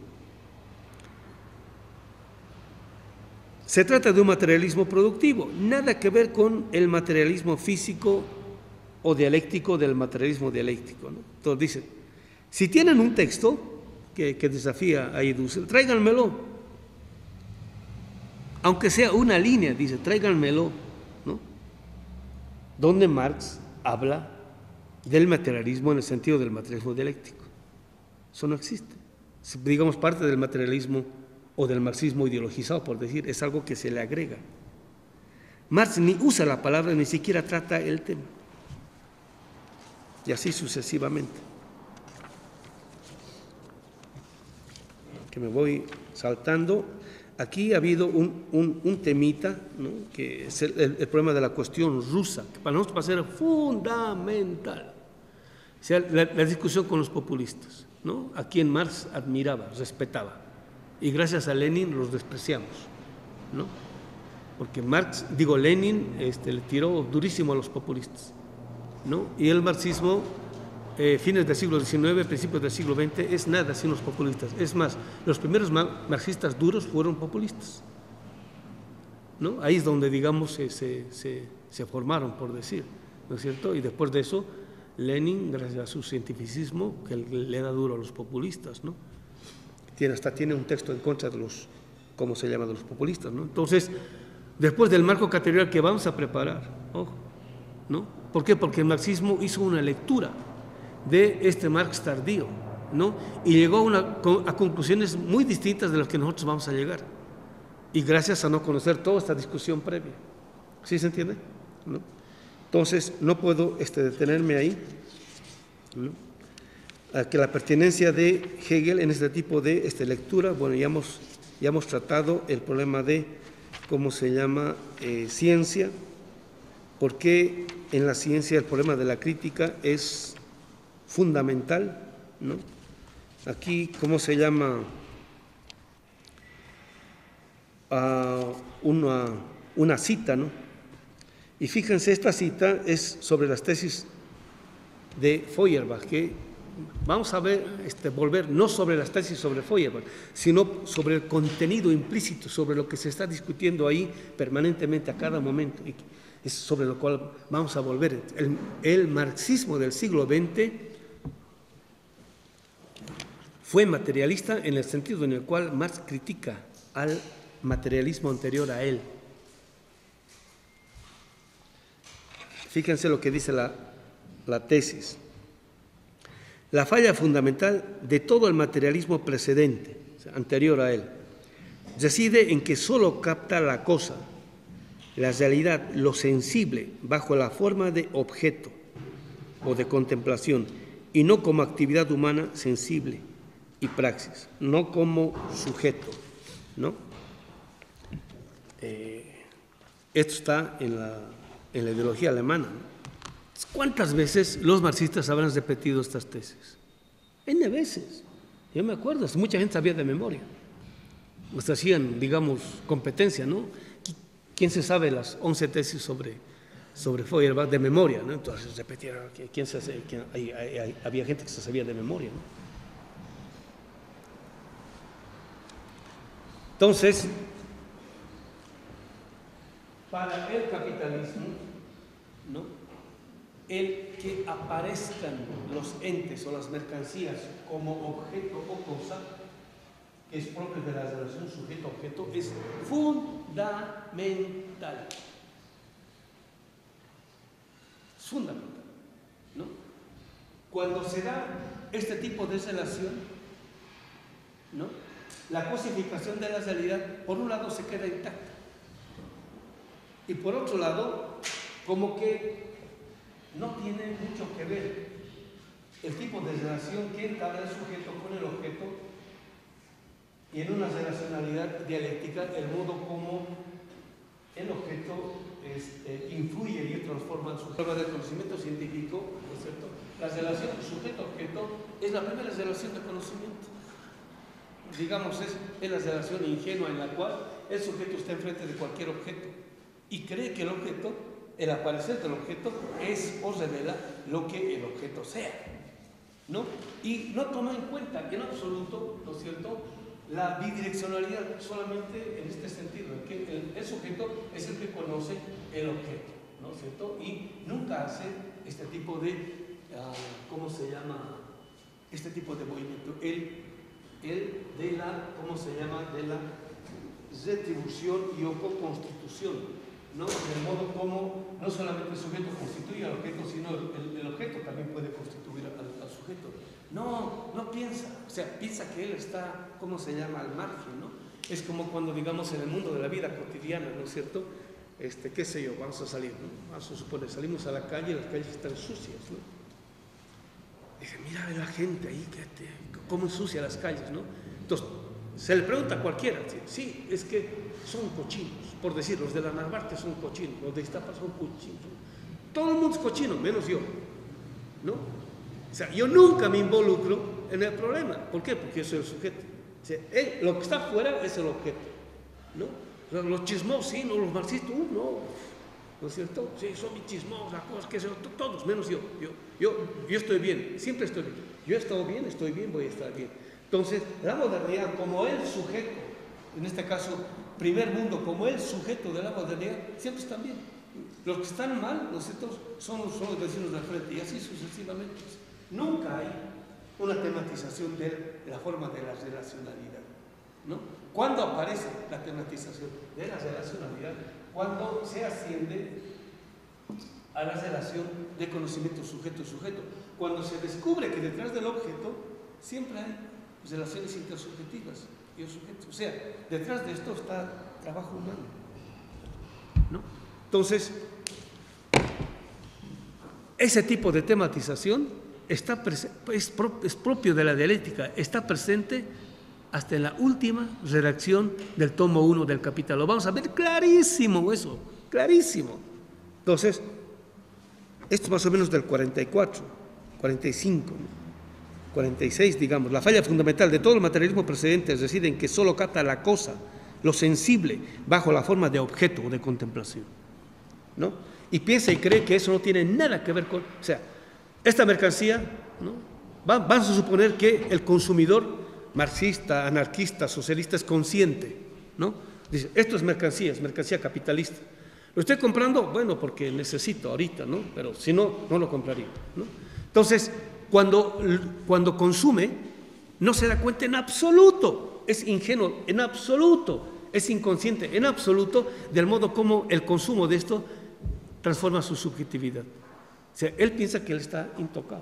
se trata de un materialismo productivo, nada que ver con el materialismo físico o dialéctico del materialismo dialéctico, ¿no? Entonces dice, si tienen un texto que desafía a Dussel, tráiganmelo. Aunque sea una línea, dice, tráiganmelo, ¿no?, donde Marx habla del materialismo en el sentido del materialismo dialéctico. Eso no existe. digamos, parte del materialismo o del marxismo ideologizado, por decir, es algo que se le agrega. Marx ni usa la palabra, ni siquiera trata el tema. Y así sucesivamente. Que me voy saltando. Aquí ha habido un temita, ¿no?, que es el problema de la cuestión rusa, que para nosotros va a ser fundamental. O sea, la discusión con los populistas, ¿no?, a quien Marx admiraba, respetaba. Y gracias a Lenin los despreciamos, ¿no? Porque Lenin le tiró durísimo a los populistas, ¿no? Y el marxismo, fines del siglo XIX, principios del siglo XX, es nada sin los populistas. Es más, los primeros marxistas duros fueron populistas, ¿no? Ahí es donde, digamos, se formaron, por decir, ¿no es cierto? Y después de eso, Lenin, gracias a su cientificismo, que le da duro a los populistas, ¿no? Tiene un texto en contra de los, ¿cómo se llama?, de los populistas, ¿no? Entonces, después del marco categorial que vamos a preparar, ojo, ¿no? ¿Por qué? Porque el marxismo hizo una lectura de este Marx tardío, ¿no? Y llegó a conclusiones muy distintas de las que nosotros vamos a llegar. Y gracias a no conocer toda esta discusión previa. ¿Sí se entiende? ¿No? Entonces, no puedo detenerme ahí, ¿no?, a que la pertinencia de Hegel en este tipo de lectura, bueno, ya hemos tratado el problema de, ¿cómo se llama?, ciencia, porque en la ciencia el problema de la crítica es fundamental, ¿no? Aquí, ¿cómo se llama?, una cita, ¿no? Y fíjense, esta cita es sobre las tesis de Feuerbach, que vamos a ver, volver no sobre las tesis sobre Feuerbach, sino sobre el contenido implícito, sobre lo que se está discutiendo ahí permanentemente a cada momento, y es sobre lo cual vamos a volver. El marxismo del siglo XX fue materialista en el sentido en el cual Marx critica al materialismo anterior a él. Fíjense lo que dice la tesis. La falla fundamental de todo el materialismo precedente, o sea, anterior a él, reside en que solo capta la cosa, la realidad, lo sensible, bajo la forma de objeto o de contemplación, y no como actividad humana sensible y praxis, no como sujeto, ¿no? Esto está en la ideología alemana, ¿no? ¿Cuántas veces los marxistas habrán repetido estas tesis? N veces. Yo me acuerdo, mucha gente sabía de memoria. Nos hacían, digamos, competencia, ¿no? ¿Quién se sabe las 11 tesis sobre Feuerbach de memoria, ¿no? Entonces repetían, había gente que se sabía de memoria, ¿no? Entonces, para el capitalismo, ¿no?, el que aparezcan los entes o las mercancías como objeto o cosa, que es propio de la relación sujeto-objeto, es fundamental. Es fundamental, ¿no? Cuando se da este tipo de relación, ¿no?, la cosificación de la realidad, por un lado, se queda intacta. Y por otro lado, como que no tiene mucho que ver el tipo de relación que entabla el sujeto con el objeto, y en una relacionalidad dialéctica el modo como el objeto influye y transforma su forma de conocimiento científico, ¿no es cierto? La relación sujeto-objeto es la primera relación de conocimiento. Digamos, es la relación ingenua en la cual el sujeto está enfrente de cualquier objeto y cree que el objeto, el aparecer del objeto, es o revela lo que el objeto sea, ¿no? Y no toma en cuenta en absoluto, ¿no es cierto?, la bidireccionalidad solamente en este sentido, que el sujeto es el que conoce el objeto, ¿no es cierto? Y nunca hace este tipo de, ¿cómo se llama? Este tipo de movimiento, el de la, ¿cómo se llama?, de la retribución y o co-constitución, ¿no? De modo como no solamente el sujeto constituye al objeto, sino el objeto también puede constituir al sujeto. sujeto. No, no piensa, o sea, piensa que él está, ¿cómo se llama?, al margen, ¿no? Es como cuando, digamos, en el mundo de la vida cotidiana, ¿no es cierto? Qué sé yo, vamos a salir, ¿no? Vamos a suponer, salimos a la calle y las calles están sucias, ¿no? Dice, mira la gente ahí, cómo ensucia las calles, ¿no? Entonces, se le pregunta a cualquiera, sí, es que son cochinos, por decir, los de la Narvarte son cochinos, los de Iztapa son cochinos. Todo el mundo es cochino, menos yo, ¿no? O sea, yo nunca me involucro en el problema. ¿Por qué? Porque yo soy el sujeto. O sea, lo que está afuera es el objeto, ¿no? Los chismosos, sí, no, los marxistas, no. ¿No es cierto? Sí, son mis chismosos, las cosas que todos, menos yo. Yo estoy bien, siempre estoy bien. Yo he estado bien, estoy bien, voy a estar bien. Entonces, la modernidad, como el sujeto, en este caso, primer mundo, como el sujeto de la modernidad, siempre están bien. Los que están mal, los ciertos, son los vecinos del frente, y así sucesivamente. Nunca hay una tematización de la forma de la relacionalidad, ¿no? ¿Cuándo aparece la tematización de la relacionalidad? Cuando se asciende a la relación de conocimiento sujeto-sujeto. Cuando se descubre que detrás del objeto siempre hay relaciones intersubjetivas y el sujeto. O sea, detrás de esto está trabajo humano, ¿no? Entonces, ese tipo de tematización es propio de la dialéctica, está presente hasta en la última redacción del tomo 1 del Capital. Lo vamos a ver clarísimo eso, clarísimo. Entonces, esto es más o menos del 44, 45, 46, digamos. La falla fundamental de todo el materialismo precedente es decir, en que solo capta la cosa, lo sensible, bajo la forma de objeto o de contemplación, ¿no? Y piensa y cree que eso no tiene nada que ver con... O sea, esta mercancía, ¿no? Vamos a suponer que el consumidor marxista, anarquista, socialista es consciente, ¿no? Dice, esto es mercancía capitalista. Lo estoy comprando, bueno, porque necesito ahorita, ¿no? Pero si no, no lo compraría, ¿no? Entonces, cuando consume, no se da cuenta en absoluto, es ingenuo en absoluto, es inconsciente en absoluto del modo como el consumo de esto transforma su subjetividad. O sea, él piensa que él está intocado.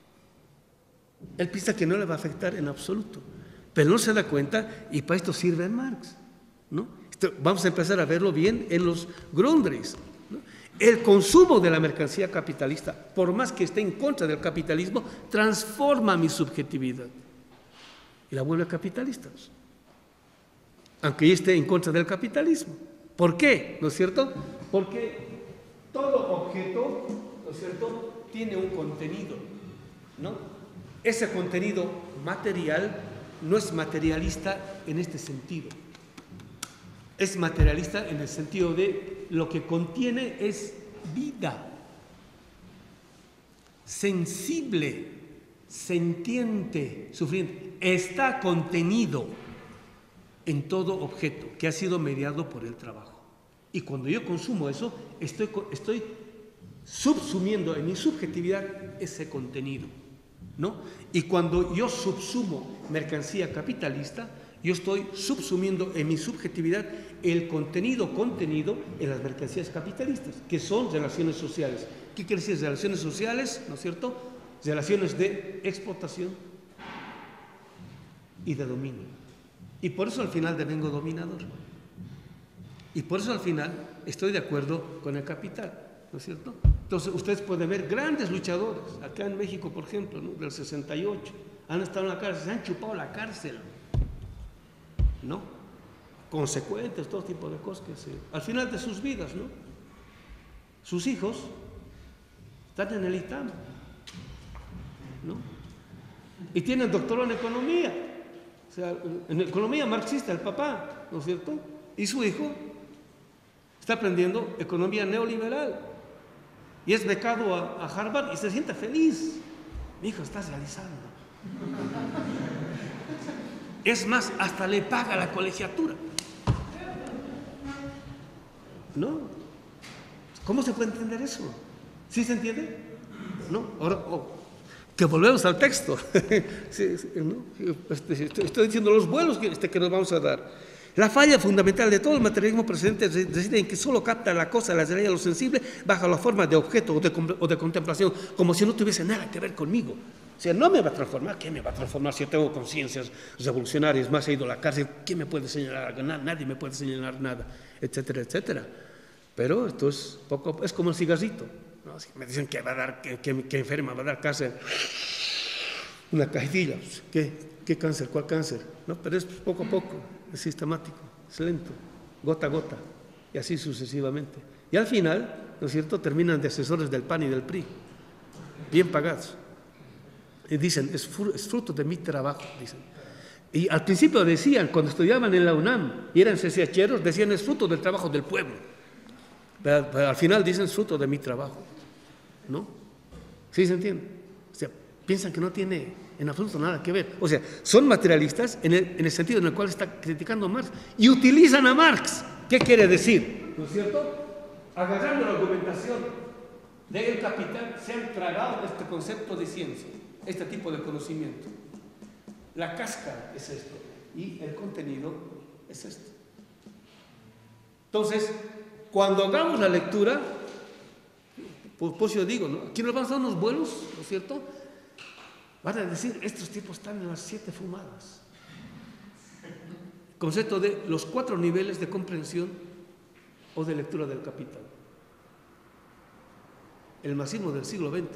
Él piensa que no le va a afectar en absoluto. Pero no se da cuenta, y para esto sirve Marx, ¿no? Vamos a empezar a verlo bien en los Grundrisse, ¿no? El consumo de la mercancía capitalista, por más que esté en contra del capitalismo, transforma mi subjetividad y la vuelve capitalista, aunque yo esté en contra del capitalismo. ¿Por qué? ¿No es cierto? Porque todo objeto, ¿no es cierto?, tiene un contenido, ¿no? Ese contenido material no es materialista en este sentido. Es materialista en el sentido de lo que contiene es vida, sensible, sentiente, sufriente. Está contenido en todo objeto que ha sido mediado por el trabajo. Y cuando yo consumo eso, estoy subsumiendo en mi subjetividad ese contenido, ¿no? Y cuando yo subsumo mercancía capitalista, yo estoy subsumiendo en mi subjetividad el contenido en las mercancías capitalistas, que son relaciones sociales. ¿Qué quiere decir relaciones sociales? ¿No es cierto? Relaciones de explotación y de dominio. Y por eso al final devengo dominador. Y por eso al final estoy de acuerdo con el capital, ¿no es cierto? Entonces ustedes pueden ver grandes luchadores, acá en México, por ejemplo, ¿no?, del 68, han estado en la cárcel, se han chupado la cárcel, ¿no? Consecuentes, todo tipo de cosas que al final de sus vidas, ¿no? Sus hijos están en el ITAM, ¿no? Y tienen doctorado en economía, o sea, en economía marxista el papá, ¿no es cierto? Y su hijo está aprendiendo economía neoliberal y es becado a Harvard y se siente feliz. Mi hijo está realizando. Es más, hasta le paga la colegiatura, ¿no? ¿Cómo se puede entender eso? ¿Sí se entiende? ¿No? Ahora, que volvemos al texto. Sí, ¿no? Estoy diciendo los vuelos que nos vamos a dar. La falla fundamental de todo el materialismo precedente reside en que solo capta la cosa, la realidad, lo sensible, bajo la forma de objeto o de contemplación, como si no tuviese nada que ver conmigo. O sea, no me va a transformar. ¿Qué me va a transformar si yo tengo conciencias revolucionarias? Más he ido a la cárcel. ¿Quién me puede señalar? Nadie me puede señalar nada, etcétera, etcétera. Pero esto es como el cigarrito, ¿no? Si me dicen que va a dar, que enferma, va a dar cáncer, una cajetilla. ¿Qué cáncer? ¿Cuál cáncer? ¿No? Pero es poco a poco, es sistemático, es lento, gota a gota, y así sucesivamente. Y al final, ¿no es cierto?, terminan de asesores del PAN y del PRI, bien pagados. Y dicen, es fruto de mi trabajo, dicen. Y al principio decían, cuando estudiaban en la UNAM y eran CCHeros, decían, es fruto del trabajo del pueblo. Pero al final dicen, es fruto de mi trabajo, ¿no? ¿Sí se entiende? O sea, piensan que no tiene en absoluto nada que ver. O sea, son materialistas en el sentido en el cual está criticando a Marx y utilizan a Marx. ¿Qué quiere decir? ¿No es cierto? Agarrando la argumentación del Capital, se han tragado este concepto de ciencia, este tipo de conocimiento. La cáscara es esto y el contenido es esto. Entonces, cuando hagamos la lectura, pues yo digo, ¿no? Aquí nos van a dar unos vuelos, ¿no es cierto? Van a decir, estos tipos están en las 7 fumadas. Concepto de los 4 niveles de comprensión o de lectura del Capital. El marxismo del siglo XX.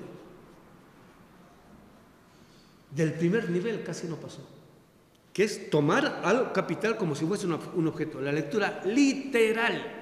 Del primer nivel casi no pasó, que es tomar al Capital como si fuese un objeto, la lectura literal.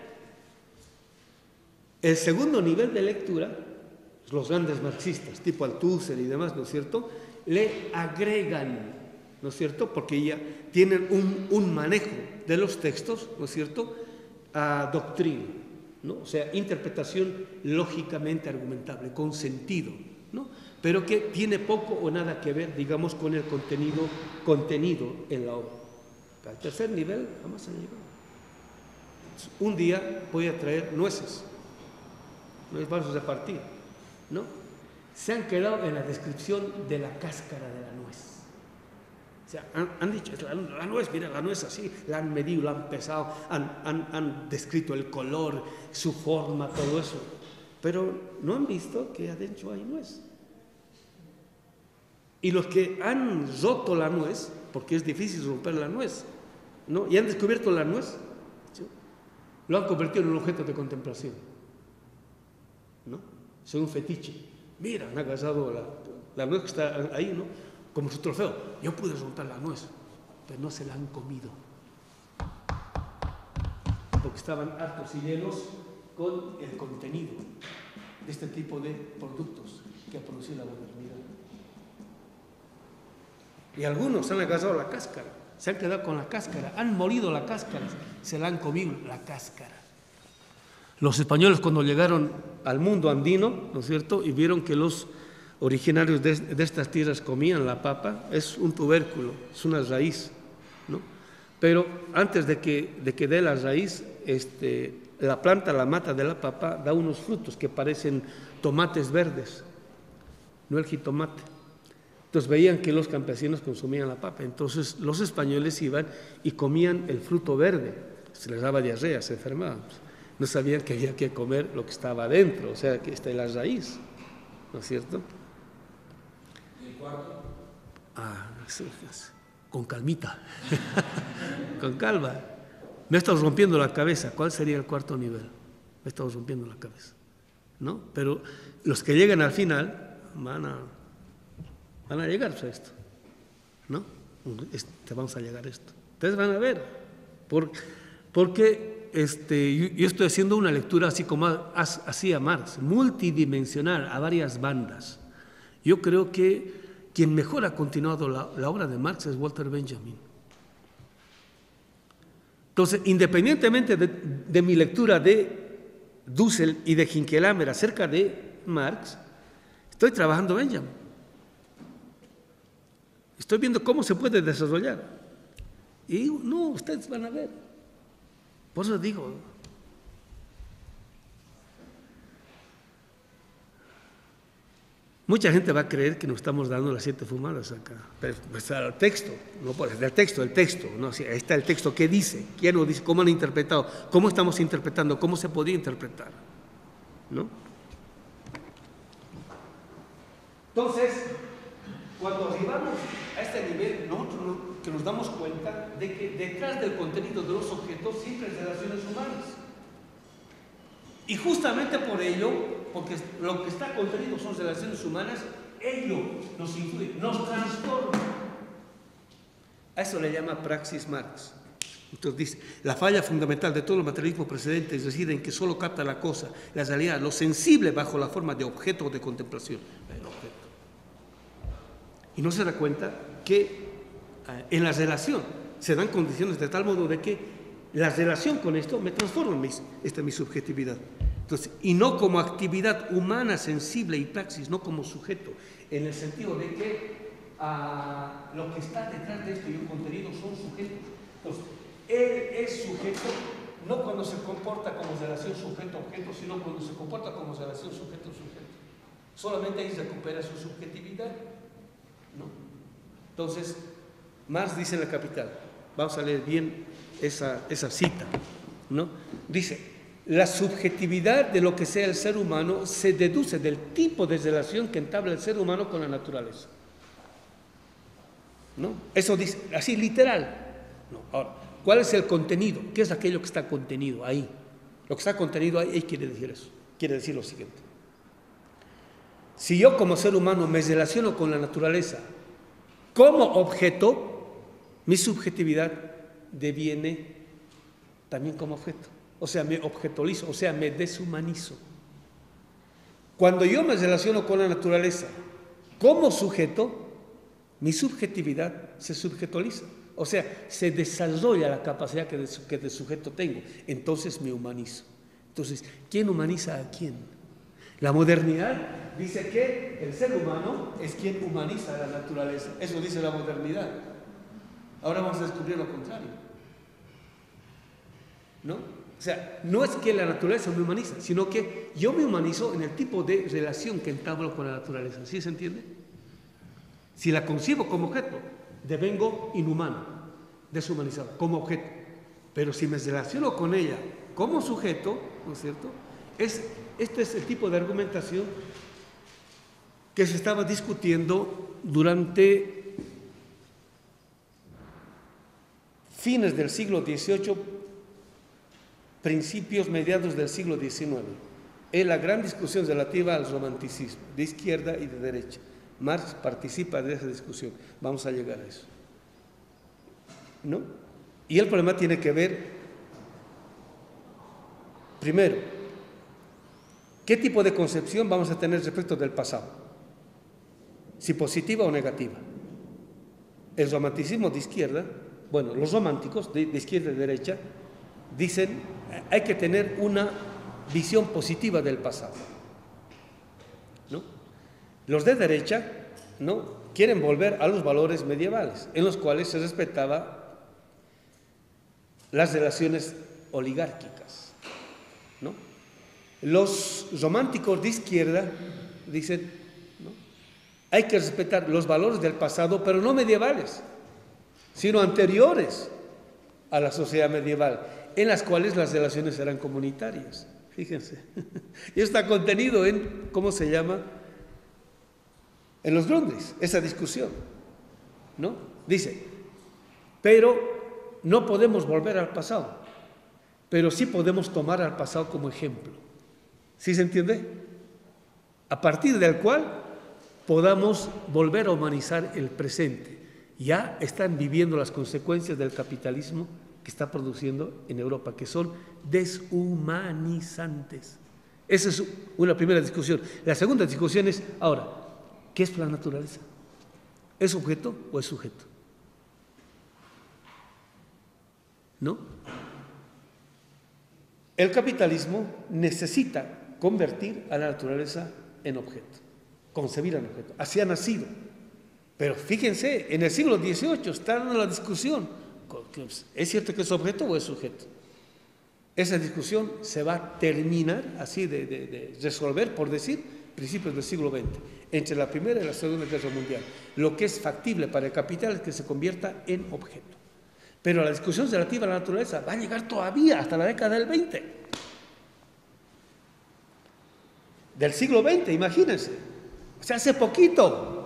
El segundo nivel de lectura, los grandes marxistas, tipo Althusser y demás, ¿no es cierto?, le agregan, ¿no es cierto?, porque ya tienen un manejo de los textos, ¿no es cierto?, a doctrina, ¿no? O sea, interpretación lógicamente argumentable, con sentido, ¿no?, pero que tiene poco o nada que ver, digamos, con el contenido en la obra. Al tercer nivel jamás han llegado. Un día voy a traer nueces vamos a repartir, ¿no? Se han quedado en la descripción de la cáscara de la nuez. O sea, han dicho, la nuez, mira, la nuez así, la han medido, la han pesado, han descrito el color, su forma, todo eso. Pero no han visto que adentro hay nuez. Y los que han roto la nuez, porque es difícil romper la nuez, ¿no?, y han descubierto la nuez, ¿sí?, lo han convertido en un objeto de contemplación, ¿no? Son un fetiche. Mira, han agarrado la nuez que está ahí, ¿no?, como su trofeo. Yo pude romper la nuez, pero no se la han comido, porque estaban hartos y llenos con el contenido de este tipo de productos que ha producido la modernidad. Y algunos han agarrado la cáscara, se han quedado con la cáscara, han molido la cáscara, se la han comido la cáscara. Los españoles, cuando llegaron al mundo andino, ¿no es cierto?, y vieron que los originarios de estas tierras comían la papa, es un tubérculo, es una raíz, ¿no? Pero antes de que dé la raíz, la planta, la mata de la papa, da unos frutos que parecen tomates verdes, no el jitomate. Entonces veían que los campesinos consumían la papa, entonces los españoles iban y comían el fruto verde, se les daba diarrea, se enfermaban. No sabían que había que comer lo que estaba adentro, o sea, que está en la raíz, ¿no es cierto? ¿Y el cuarto? Con calmita, con calma. Me he estado rompiendo la cabeza, ¿cuál sería el cuarto nivel? Me he estado rompiendo la cabeza, ¿no? Pero los que llegan al final van a llegar a esto, ¿no? Vamos a llegar a esto. Ustedes van a ver, porque yo estoy haciendo una lectura así como hacía Marx, multidimensional, a varias bandas. Yo creo que quien mejor ha continuado la obra de Marx es Walter Benjamin. Entonces, independientemente de mi lectura de Dussel y de Hinkelhammer acerca de Marx, estoy trabajando Benjamin. Estoy viendo cómo se puede desarrollar. Y no, ustedes van a ver. Por eso digo, Mucha gente va a creer que nos estamos dando las 7 fumadas acá. Pero está el texto, no puede ser el texto, ¿no? Ahí está el texto, ¿qué dice? ¿Quién lo dice? ¿Cómo lo han interpretado? ¿Cómo estamos interpretando? ¿Cómo se podría interpretar? ¿No? Entonces, cuando arribamos a este nivel, nosotros que nos damos cuenta de que detrás del contenido de los objetos siempre hay relaciones humanas. Y justamente por ello, porque lo que está contenido son relaciones humanas, ello nos influye, nos transforma. A eso le llama praxis Marx. Entonces dice, la falla fundamental de todo el materialismo precedente reside en que solo capta la cosa, la realidad, lo sensible bajo la forma de objeto o de contemplación. El objeto. Y no se da cuenta que en la relación se dan condiciones de tal modo de que la relación con esto me transforma mi subjetividad. Entonces, y no como actividad humana, sensible y praxis, no como sujeto, en el sentido de que lo que está detrás de esto y el contenido son sujetos. Entonces, él es sujeto no cuando se comporta como relación sujeto-objeto, sino cuando se comporta como relación sujeto-sujeto. Solamente ahí se recupera su subjetividad, ¿no? Entonces, Marx dice en La Capital, vamos a leer bien esa cita, ¿no? Dice, la subjetividad de lo que sea el ser humano se deduce del tipo de relación que entabla el ser humano con la naturaleza, ¿no? Eso dice, así literal. No. Ahora, ¿cuál es el contenido? ¿Qué es aquello que está contenido ahí? Lo que está contenido ahí quiere decir eso, quiere decir lo siguiente. Si yo como ser humano me relaciono con la naturaleza como objeto, mi subjetividad deviene también como objeto. O sea, me objetolizo, o sea, me deshumanizo. Cuando yo me relaciono con la naturaleza como sujeto, mi subjetividad se subjetoliza. O sea, se desarrolla la capacidad que de sujeto tengo. Entonces me humanizo. Entonces, ¿quién humaniza a quién? La modernidad dice que el ser humano es quien humaniza a la naturaleza. Eso dice la modernidad. Ahora vamos a descubrir lo contrario, ¿no? O sea, no es que la naturaleza me humaniza, sino que yo me humanizo en el tipo de relación que entablo con la naturaleza. ¿Sí se entiende? Si la concibo como objeto, devengo inhumano, deshumanizado, como objeto. Pero si me relaciono con ella como sujeto, ¿no es cierto? Este es el tipo de argumentación que se estaba discutiendo durante fines del siglo XVIII, principios, mediados del siglo XIX. Es la gran discusión relativa al romanticismo, de izquierda y de derecha. Marx participa de esa discusión. Vamos a llegar a eso, ¿no? Y el problema tiene que ver, primero, ¿qué tipo de concepción vamos a tener respecto del pasado? Si positiva o negativa. El romanticismo de izquierda, bueno, los románticos de izquierda y derecha dicen hay que tener una visión positiva del pasado, ¿no? Los de derecha, ¿no?, quieren volver a los valores medievales, en los cuales se respetaba las relaciones oligárquicas, ¿no? Los románticos de izquierda dicen, ¿no?, hay que respetar los valores del pasado, pero no medievales, sino anteriores a la sociedad medieval, en las cuales las relaciones eran comunitarias. Fíjense, y está contenido en, ¿cómo se llama?, en los Grundrisse, esa discusión, ¿no? Dice, pero no podemos volver al pasado, pero sí podemos tomar al pasado como ejemplo. ¿Sí se entiende? A partir del cual podamos volver a humanizar el presente. Ya están viviendo las consecuencias del capitalismo que está produciendo en Europa, que son deshumanizantes. Esa es una primera discusión. La segunda discusión es, ahora, ¿qué es la naturaleza? ¿Es objeto o es sujeto? ¿No? El capitalismo necesita convertir a la naturaleza en objeto, concebir en objeto. Así ha nacido. Pero fíjense, en el siglo XVIII está en la discusión, ¿es cierto que es objeto o es sujeto? Esa discusión se va a terminar así de resolver, por decir, principios del siglo XX, entre la Primera y la Segunda Guerra Mundial, lo que es factible para el capital es que se convierta en objeto. Pero la discusión relativa a la naturaleza va a llegar todavía hasta la década del 20. Del siglo XX, imagínense. O sea, hace poquito.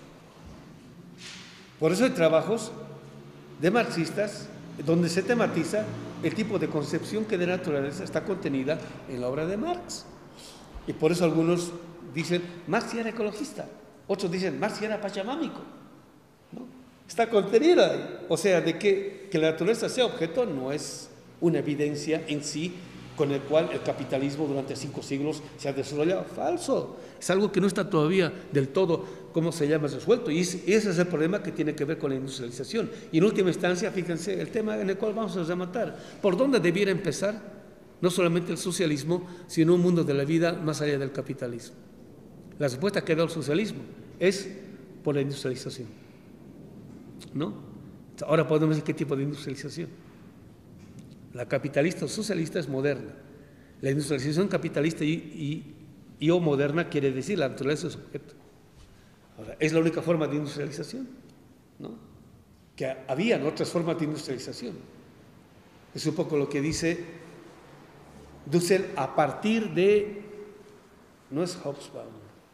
Por eso hay trabajos de marxistas donde se tematiza el tipo de concepción que de naturaleza está contenida en la obra de Marx. Y por eso algunos dicen, Marx era ecologista. Otros dicen, Marx era pachamámico. ¿No? Está contenida ahí. O sea, de que la naturaleza sea objeto no es una evidencia en sí con el cual el capitalismo durante 5 siglos se ha desarrollado. Falso. Es algo que no está todavía del todo, ¿cómo se llama?, resuelto. Y ese es el problema que tiene que ver con la industrialización. Y en última instancia, fíjense, el tema en el cual vamos a rematar. ¿Por dónde debiera empezar? No solamente el socialismo, sino un mundo de la vida más allá del capitalismo. La respuesta que da el socialismo es por la industrialización. ¿No? Ahora podemos decir qué tipo de industrialización. La capitalista o socialista es moderna. La industrialización capitalista y o moderna quiere decir la naturaleza es objeto. Ahora, es la única forma de industrialización, ¿no? Que habían otras formas de industrialización. Es un poco lo que dice Dussel a partir de, no es Hobsbawm,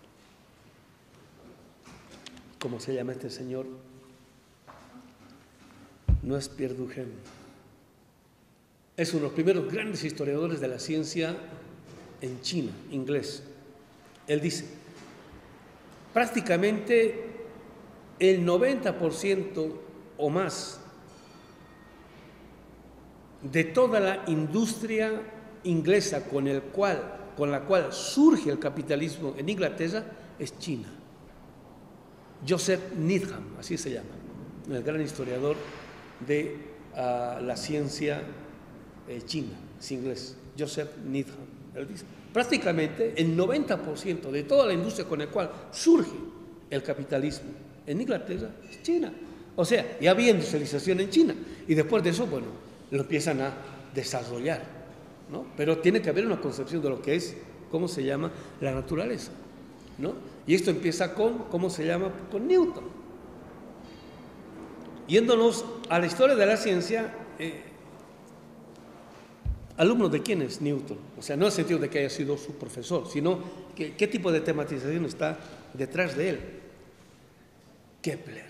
¿cómo se llama este señor? No es Pierre Duhem. Es uno de los primeros grandes historiadores de la ciencia en China, inglés. Él dice, prácticamente el 90% o más de toda la industria inglesa con la cual surge el capitalismo en Inglaterra es China. Joseph Needham, así se llama, el gran historiador de la ciencia china, es inglés, Joseph Needham. Él dice, prácticamente el 90% de toda la industria con la cual surge el capitalismo en Inglaterra es China. O sea, ya había industrialización en China y después de eso, bueno, lo empiezan a desarrollar, ¿no? Pero tiene que haber una concepción de lo que es, ¿cómo se llama?, la naturaleza, ¿no? Y esto empieza con, ¿cómo se llama?, con Newton. Yéndonos a la historia de la ciencia, ¿alumno de quién es Newton? O sea, no en el sentido de que haya sido su profesor, sino qué tipo de tematización está detrás de él. Kepler.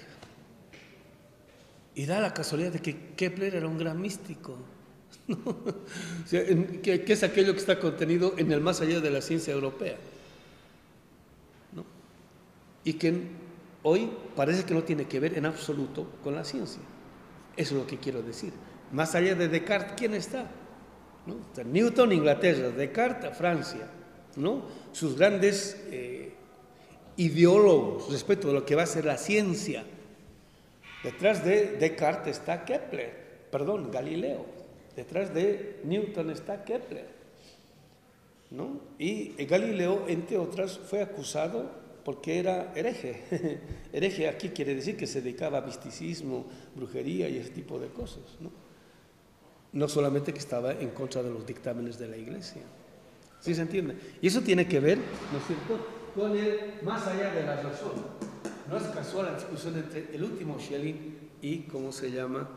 Y da la casualidad de que Kepler era un gran místico, ¿no? O sea, que es aquello que está contenido en el más allá de la ciencia europea, ¿no? Y que hoy parece que no tiene que ver en absoluto con la ciencia. Eso es lo que quiero decir. Más allá de Descartes, ¿quién está? ¿No? Newton, Inglaterra; Descartes, Francia, ¿no? Sus grandes ideólogos respecto de lo que va a ser la ciencia. Detrás de Descartes está Galileo. Detrás de Newton está Kepler, ¿no? Y Galileo, entre otras, fue acusado porque era hereje. Hereje aquí quiere decir que se dedicaba a misticismo, brujería y ese tipo de cosas, ¿no? No solamente que estaba en contra de los dictámenes de la Iglesia. ¿Sí se entiende? Y eso tiene que ver, ¿no es cierto?, con el más allá de la razón. No es casual la discusión entre el último Schelling y, ¿cómo se llama?,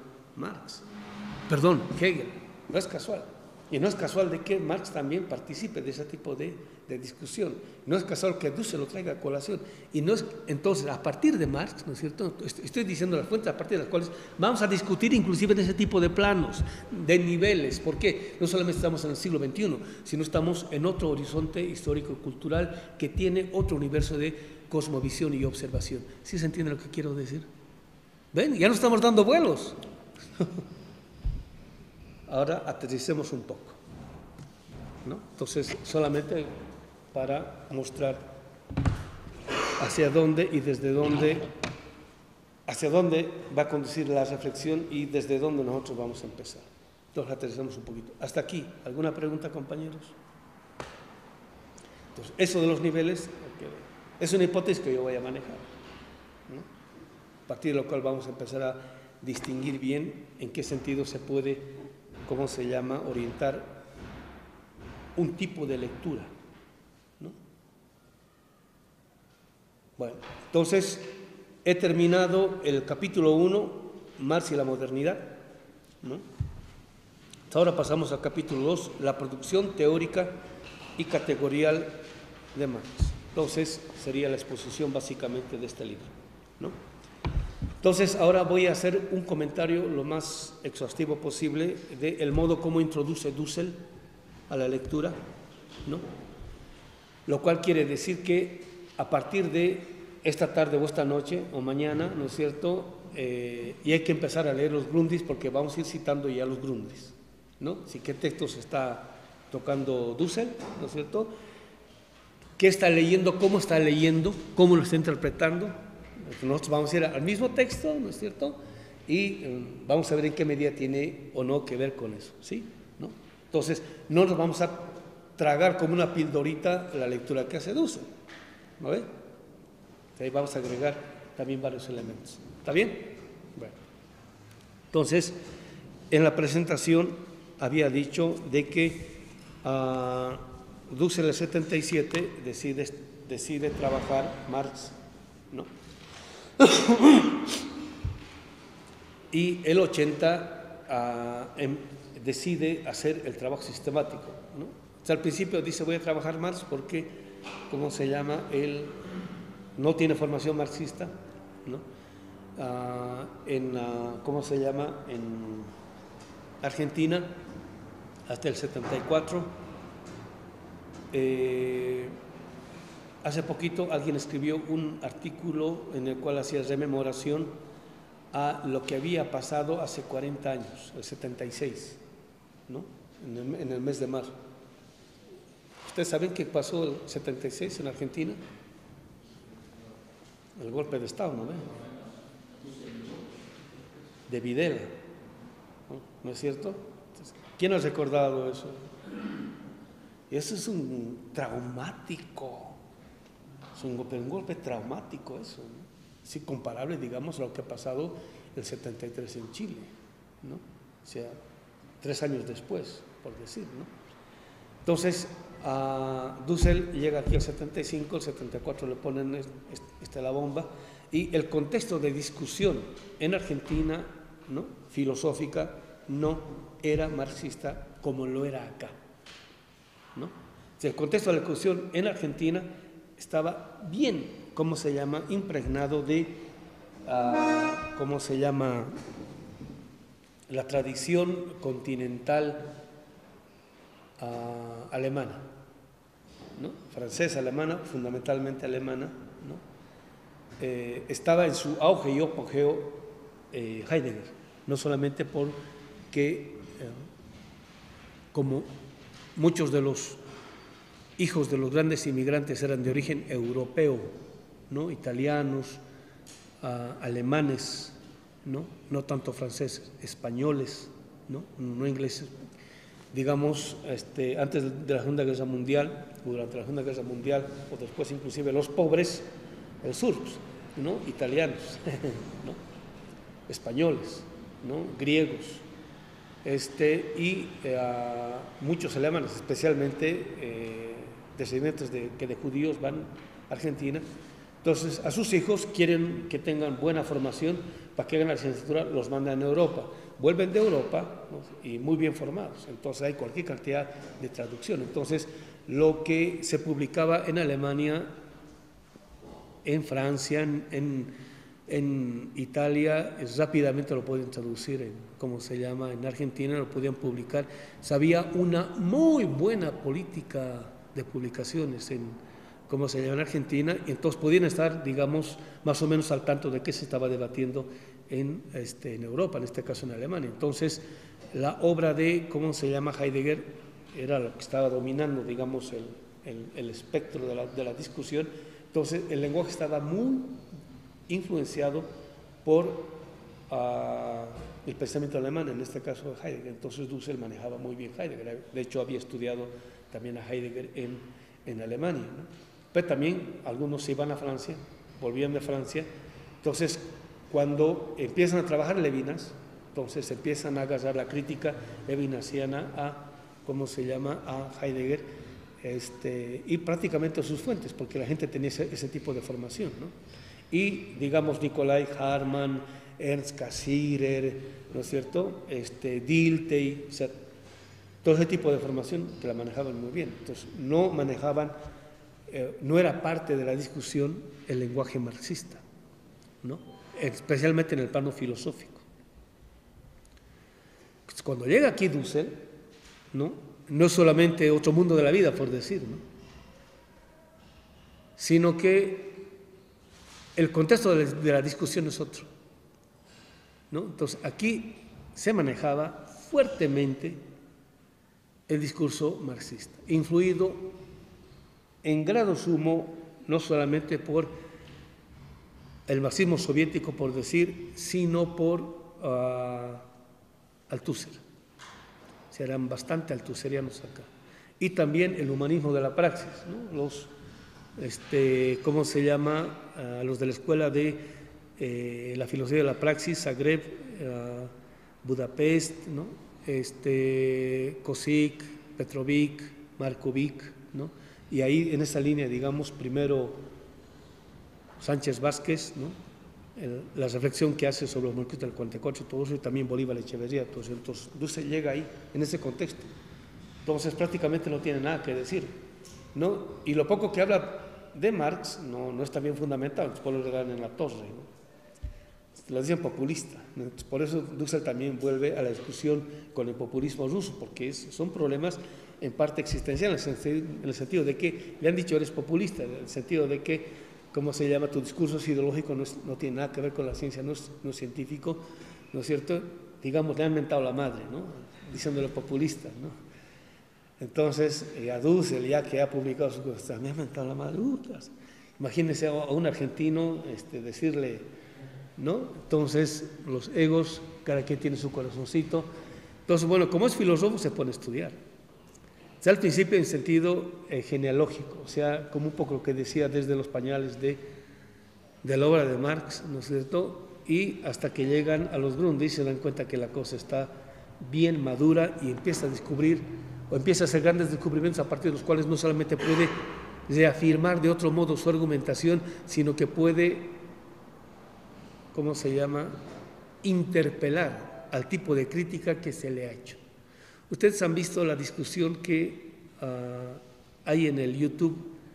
Hegel. No es casual. Y no es casual de que Marx también participe de ese tipo de discusión. No es casual que Dussel lo traiga a colación. Y no es, entonces, a partir de Marx, ¿no es cierto?, estoy diciendo las fuentes a partir de las cuales vamos a discutir inclusive en ese tipo de planos, de niveles. ¿Por qué? No solamente estamos en el siglo XXI, sino estamos en otro horizonte histórico-cultural que tiene otro universo de cosmovisión y observación. ¿Sí se entiende lo que quiero decir? ¿Ven? Ya no estamos dando vuelos. Ahora aterricemos un poco, ¿no? Entonces, solamente para mostrar hacia dónde y desde dónde, hacia dónde va a conducir la reflexión y desde dónde nosotros vamos a empezar. Entonces, aterricemos un poquito. Hasta aquí, ¿alguna pregunta, compañeros? Entonces, eso de los niveles es una hipótesis que yo voy a manejar, ¿no? A partir de lo cual vamos a empezar a distinguir bien en qué sentido se puede, ¿cómo se llama?, orientar un tipo de lectura, ¿no? Bueno, entonces he terminado el capítulo 1, Marx y la modernidad, ¿no? Ahora pasamos al capítulo 2, la producción teórica y categorial de Marx. Entonces sería la exposición básicamente de este libro, ¿no? Entonces ahora voy a hacer un comentario lo más exhaustivo posible del modo como introduce Dussel a la lectura, ¿no? Lo cual quiere decir que a partir de esta tarde o esta noche o mañana, ¿no es cierto? Y hay que empezar a leer los Grundrisse porque vamos a ir citando ya los Grundrisse, ¿no? Si qué textos está tocando Dussel, ¿no es cierto? ¿Qué está leyendo? ¿Cómo lo está interpretando? Nosotros vamos a ir al mismo texto, ¿no es cierto? Y vamos a ver en qué medida tiene o no que ver con eso, ¿sí? ¿No? Entonces, no nos vamos a tragar como una pildorita la lectura que hace Dussel, ¿no ve? Ahí vamos a agregar también varios elementos. ¿Está bien? Bueno. Entonces, en la presentación había dicho de que Dussel el 77 decide trabajar Marx, ¿no? Y el 80 decide hacer el trabajo sistemático, ¿no? O sea, al principio dice voy a trabajar Marx porque, ¿cómo se llama? Él no tiene formación marxista, ¿no? ¿Cómo se llama? En Argentina, hasta el 74. Hace poquito alguien escribió un artículo en el cual hacía rememoración a lo que había pasado hace 40 años, el 76, ¿no? En el mes de marzo. ¿Ustedes saben qué pasó el 76 en Argentina? El golpe de Estado, ¿no ven? De Videla, ¿no es cierto? Entonces, ¿quién ha recordado eso? Y eso es un traumático, es un golpe traumático eso, ¿no? Sí, comparable, digamos, a lo que ha pasado el 73 en Chile, ¿no? O sea, 3 años después, por decir, ¿no? Entonces, Dussel llega aquí al 75, el 74 le ponen la bomba, y el contexto de discusión en Argentina, ¿no?, filosófica, no era marxista como lo era acá, ¿no? O sea, el contexto de la discusión en Argentina estaba bien, ¿cómo se llama?, impregnado de, ¿cómo se llama?, la tradición continental alemana, ¿no?, francesa, alemana, fundamentalmente alemana, ¿no? Estaba en su auge y apogeo Heidegger, no solamente porque, como muchos de los hijos de los grandes inmigrantes eran de origen europeo, ¿no?, italianos, alemanes, no tanto franceses, españoles, no ingleses. Digamos, antes de la Segunda Guerra Mundial, durante la Segunda Guerra Mundial, o después inclusive los pobres, el sur, ¿no?, italianos, ¿no?, españoles, ¿no?, griegos, y muchos alemanes, especialmente descendientes de judíos, van a Argentina. Entonces, a sus hijos quieren que tengan buena formación para que hagan la licenciatura, los mandan a Europa. Vuelven de Europa, ¿no?, y muy bien formados. Entonces, hay cualquier cantidad de traducción. Entonces, lo que se publicaba en Alemania, en Francia, en Italia, rápidamente lo podían traducir en Argentina lo podían publicar. Había una muy buena política de publicaciones en Argentina, y entonces podían estar, digamos, más o menos al tanto de qué se estaba debatiendo en Europa, en este caso en Alemania. Entonces, la obra de, Heidegger, era lo que estaba dominando, digamos, el espectro de la discusión. Entonces, el lenguaje estaba muy influenciado por el pensamiento alemán, en este caso Heidegger. Entonces, Dussel manejaba muy bien Heidegger. De hecho, había estudiado también a Heidegger en Alemania, ¿no? Pero también algunos se iban a Francia, volvían de Francia. Entonces, cuando empiezan a trabajar Levinas, entonces empiezan a agarrar la crítica levinasiana a Heidegger, y prácticamente sus fuentes, porque la gente tenía ese tipo de formación, ¿no? Y, digamos, Nicolai Hartmann, Ernst Cassirer, ¿no es cierto?, Dilthey, o sea, todo ese tipo de formación que la manejaban muy bien. Entonces, no manejaban, no era parte de la discusión el lenguaje marxista, ¿no?, especialmente en el plano filosófico. Entonces, cuando llega aquí Dussel, no es solamente otro mundo de la vida, por decir, ¿no?, sino que el contexto de la discusión es otro, ¿no? Entonces, aquí se manejaba fuertemente el discurso marxista, influido en grado sumo no solamente por el marxismo soviético, por decir, sino por Althusser. O sea, eran bastante althuserianos acá. Y también el humanismo de la praxis, ¿no? Los, ¿cómo se llama? Los de la escuela de la filosofía de la praxis, Zagreb, Budapest, ¿no?, Kosik, Petrovic, Markovic, ¿no? Y ahí en esa línea, digamos, primero Sánchez Vázquez, ¿no?, la reflexión que hace sobre los marxistas del 44 y todo eso, y también Bolívar Echeverría, entonces Dussel llega ahí, en ese contexto. Entonces prácticamente no tiene nada que decir, ¿no? Y lo poco que habla de Marx no está bien fundamentado, después lo regalan en la torre, ¿no? Lo dicen populista, ¿no? Por eso Dussel también vuelve a la discusión con el populismo ruso, porque son problemas en parte existenciales, en el sentido de que le han dicho eres populista, en el sentido de que, ¿cómo se llama? Tu discurso es ideológico, no tiene nada que ver con la ciencia, no es científico, ¿no es cierto? Digamos, le han mentado la madre, ¿no?, diciéndole populista, ¿no? Entonces, a Dussel, ya que ha publicado sus cosas, me ha mentado la madre, imagínense a un argentino decirle, ¿no? Entonces, los egos, cada quien tiene su corazoncito. Entonces, bueno, como es filósofo, se pone a estudiar. O sea, al principio en sentido genealógico, o sea, como un poco lo que decía desde los pañales de la obra de Marx, ¿no es cierto? Y hasta que llegan a los Grundrisse se dan cuenta que la cosa está bien madura y empieza a descubrir, o empieza a hacer grandes descubrimientos a partir de los cuales no solamente puede reafirmar de otro modo su argumentación, sino que puede, ¿cómo se llama?, interpelar al tipo de crítica que se le ha hecho. Ustedes han visto la discusión que hay en el YouTube,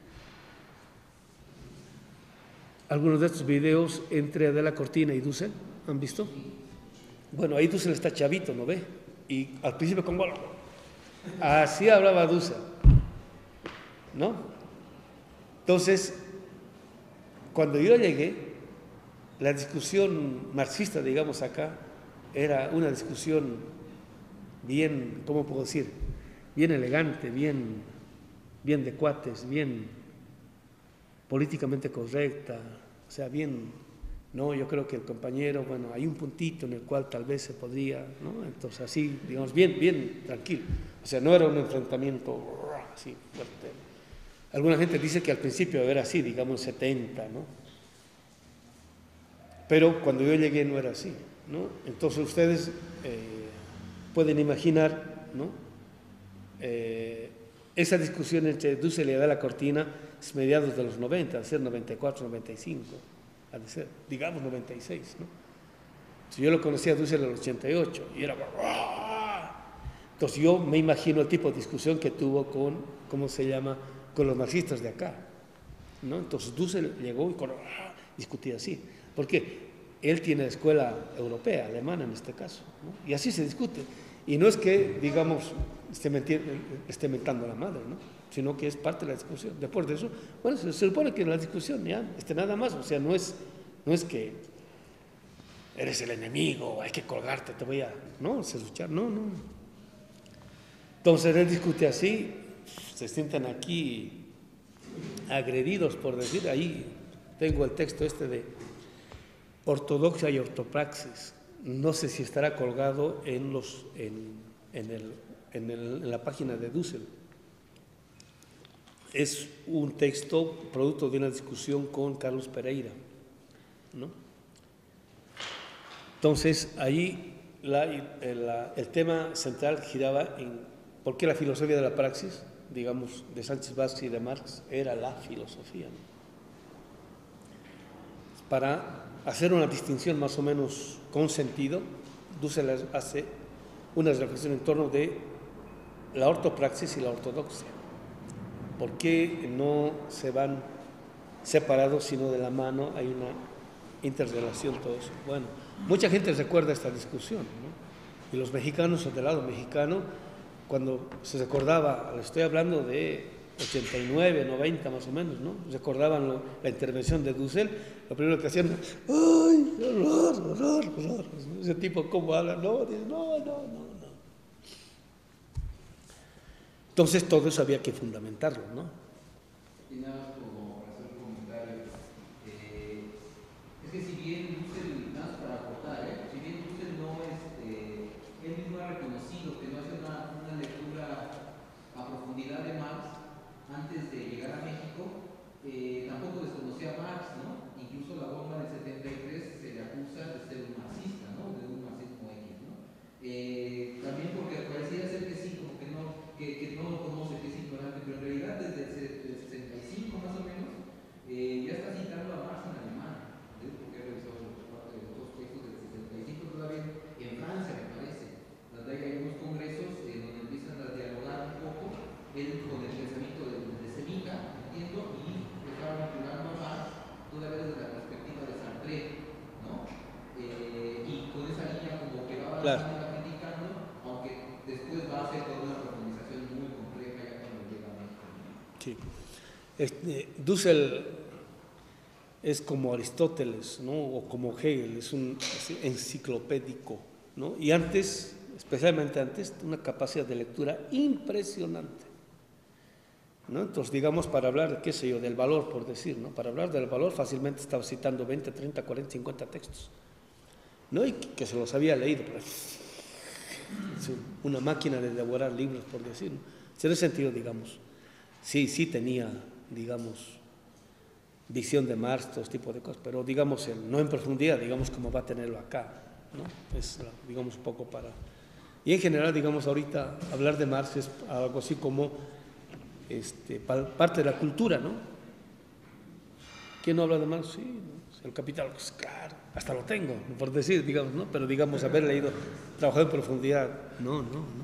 algunos de estos videos entre Adela Cortina y Dussel, ¿han visto? Bueno, ahí Dussel está chavito, ¿no ve? Y al principio como así hablaba Dussel, ¿no? Entonces, cuando yo llegué, la discusión marxista, digamos acá, era una discusión bien, ¿cómo puedo decir?, bien elegante, bien de cuates, bien políticamente correcta, o sea, bien, ¿no? Yo creo que el compañero, bueno, hay un puntito en el cual tal vez se podría, ¿no? Entonces así, digamos, bien tranquilo. O sea, no era un enfrentamiento así fuerte. Alguna gente dice que al principio era así, digamos, 70, ¿no? Pero cuando yo llegué no era así, ¿no? Entonces ustedes pueden imaginar, ¿no?, esa discusión entre Dussel y Adela Cortina es mediados de los 90, a ser 94, 95, ha de ser, digamos 96, ¿no? Si yo lo conocía a Dussel en el 88 y era... Entonces yo me imagino el tipo de discusión que tuvo con, ¿cómo se llama?, con los marxistas de acá, ¿no? Entonces Dussel llegó y discutía así, porque él tiene la escuela europea, alemana en este caso, ¿no? Y así se discute. Y no es que, digamos, esté mentando a la madre, ¿no?, sino que es parte de la discusión. Después de eso, bueno, se supone que en la discusión ya, nada más, o sea, no es que eres el enemigo, hay que colgarte, te voy a, no, se luchar, no. Entonces él discute así, se sienten aquí agredidos, por decir, ahí tengo el texto de ortodoxia y ortopraxis. No sé si estará colgado en la página de Dussel. Es un texto producto de una discusión con Carlos Pereira, ¿no? Entonces, ahí el tema central giraba en por qué la filosofía de la praxis, digamos, de Sánchez Vázquez y de Marx era la filosofía, ¿no? Para hacer una distinción más o menos con sentido, Dussel hace una reflexión en torno de la ortopraxis y la ortodoxia. ¿Por qué no se van separados sino de la mano? Hay una interrelación, todo eso. Bueno, mucha gente recuerda esta discusión, ¿no? Y los mexicanos, del lado mexicano, cuando se recordaba, le estoy hablando de 89, 90 más o menos, ¿no? Recordaban la intervención de Dussel, lo primero que hacían, ¡ay, horror! Ese tipo, ¿cómo habla? No, dice, no. Entonces todo eso había que fundamentarlo, ¿no? Y nada, como para hacer un comentario, es que si bien Dussel, nada para aportar, si bien Dussel no él mismo ha reconocido que no hace una lectura a profundidad de Marx antes de llegar a México, tampoco desconocía a Marx, ¿no? Incluso la bomba del 73 se le acusa de ser un marxista, ¿no? De un marxismo X, ¿no? También porque pareciera ser que sí, como que no lo conoce, que es ignorante, pero en realidad desde el 65 más o menos ya está citando a Marx en alemán, ¿sí? Porque he revisado parte de los textos del 65 todavía en Francia, me parece, donde hay algunos congresos donde empiezan a dialogar un poco él con el pensamiento de Semika, entiendo, y estaba vinculando a Marx todavía desde la perspectiva de Sartre, ¿no? Y con esa línea como que va avanzando y va criticando, aunque después va a hacer toda una profundización muy compleja ya cuando llega a México. Sí. Dussel es como Aristóteles, ¿no? O como Hegel, es un enciclopédico, ¿no? Y antes, especialmente antes, una capacidad de lectura impresionante, ¿no? Entonces, digamos, para hablar, qué sé yo, del valor, por decir, ¿no? Para hablar del valor fácilmente estaba citando 20, 30, 40, 50 textos, ¿no? Y que se los había leído, pues, una máquina de devorar libros, por decir, ¿no? En ese sentido, digamos, sí tenía, digamos, visión de Marx, todo tipo de cosas, pero digamos, no en profundidad, digamos, como va a tenerlo acá, ¿no? Es, digamos, un poco para... Y en general, digamos, ahorita hablar de Marx es algo así como parte de la cultura, ¿no? ¿Quién no habla de Marx? Sí, ¿no? El Capital, pues claro, hasta lo tengo, por decir, digamos, ¿no? Pero digamos, haber leído, trabajado en profundidad, no.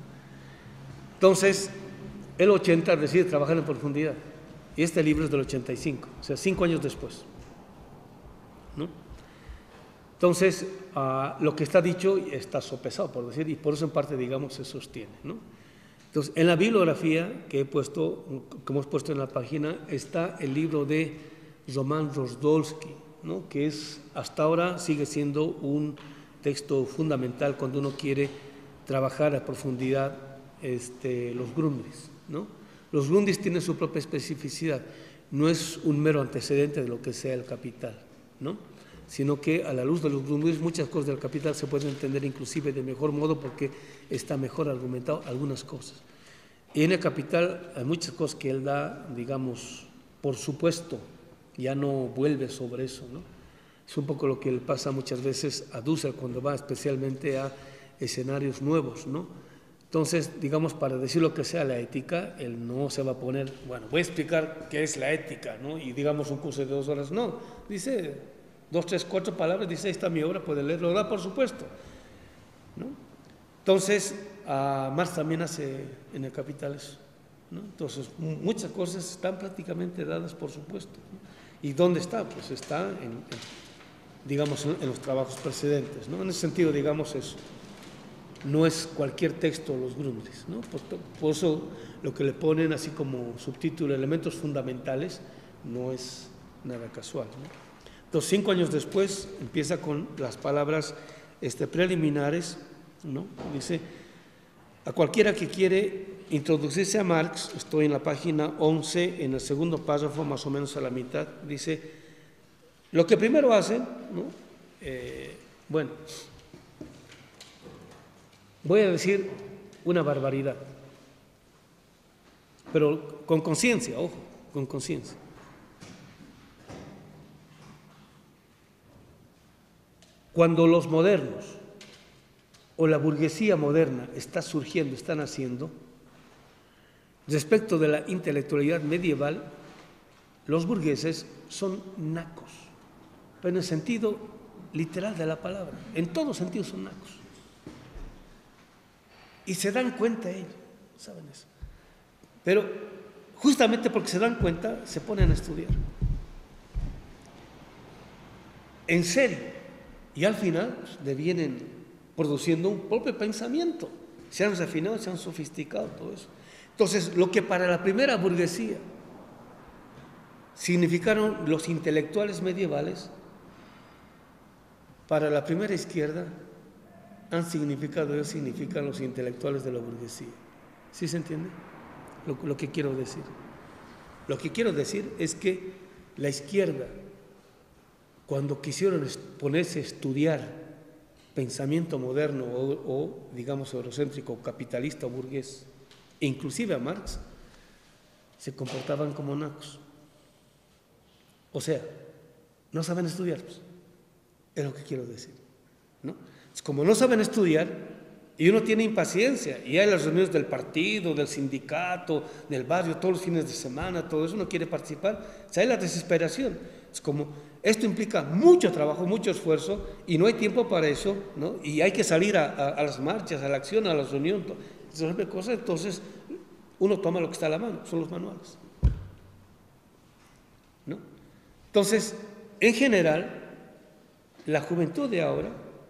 Entonces, el 80 decide trabajar en profundidad, y este libro es del 85, o sea, 5 años después, ¿no? Entonces, lo que está dicho está sopesado, por decir, y por eso en parte, digamos, se sostiene, ¿no? Entonces, en la bibliografía que hemos puesto en la página, está el libro de Roman Rozdolsky, ¿no? Que es, hasta ahora sigue siendo un texto fundamental cuando uno quiere trabajar a profundidad los Grundrisse, ¿no? Los Grundrisse tienen su propia especificidad, no es un mero antecedente de lo que sea el Capital, ¿no? Sino que a la luz de los Grundrisse muchas cosas del Capital se pueden entender inclusive de mejor modo porque está mejor argumentado algunas cosas. Y en el Capital hay muchas cosas que él da, digamos, por supuesto, ya no vuelve sobre eso, ¿no? Es un poco lo que le pasa muchas veces a Dussel cuando va especialmente a escenarios nuevos, ¿no? Entonces, digamos, para decir lo que sea la ética, él no se va a poner, bueno, voy a explicar qué es la ética, ¿no? Y digamos un curso de 2 horas, no, dice 2, 3, 4 palabras, dice, ahí está mi obra, puede leerlo, da por supuesto, ¿no? Entonces, Marx también hace en el Capital eso, ¿no? Entonces, muchas cosas están prácticamente dadas por supuesto, ¿no? ¿Y dónde está? Pues está digamos, en los trabajos precedentes, ¿no? En ese sentido, digamos, eso no es cualquier texto los Grundrisse, ¿no? Por eso lo que le ponen así como subtítulo, elementos fundamentales, no es nada casual, ¿no? Entonces, 5 años después, empieza con las palabras preliminares, ¿no? Dice, a cualquiera que quiere introducirse a Marx, estoy en la página 11, en el segundo párrafo, más o menos a la mitad, dice, lo que primero hacen, ¿no? Bueno, voy a decir una barbaridad, pero con conciencia, ojo, con conciencia. Cuando los modernos o la burguesía moderna está surgiendo, está naciendo, respecto de la intelectualidad medieval, los burgueses son nacos, pero en el sentido literal de la palabra, en todo sentido son nacos. Y se dan cuenta ellos, saben eso. Pero justamente porque se dan cuenta, se ponen a estudiar. En serio. Y al final devienen produciendo un propio pensamiento. Se han refinado, se han sofisticado, todo eso. Entonces, lo que para la primera burguesía significaron los intelectuales medievales, para la primera izquierda han significado, ellos significan los intelectuales de la burguesía. ¿Sí se entiende lo que quiero decir? Lo que quiero decir es que la izquierda, cuando quisieron ponerse a estudiar pensamiento moderno o digamos, eurocéntrico, capitalista o burgués, e inclusive a Marx, se comportaban como nacos. O sea, no saben estudiar, pues, es lo que quiero decir, ¿no? Es como no saben estudiar y uno tiene impaciencia y hay las reuniones del partido, del sindicato, del barrio, todos los fines de semana, todo eso, uno quiere participar, o sea, hay la desesperación. Es como, esto implica mucho trabajo, mucho esfuerzo y no hay tiempo para eso, ¿no? Y hay que salir a las marchas, a la acción, a las reuniones, cosas. Entonces uno toma lo que está a la mano, son los manuales, ¿no? Entonces, en general, la juventud de ahora,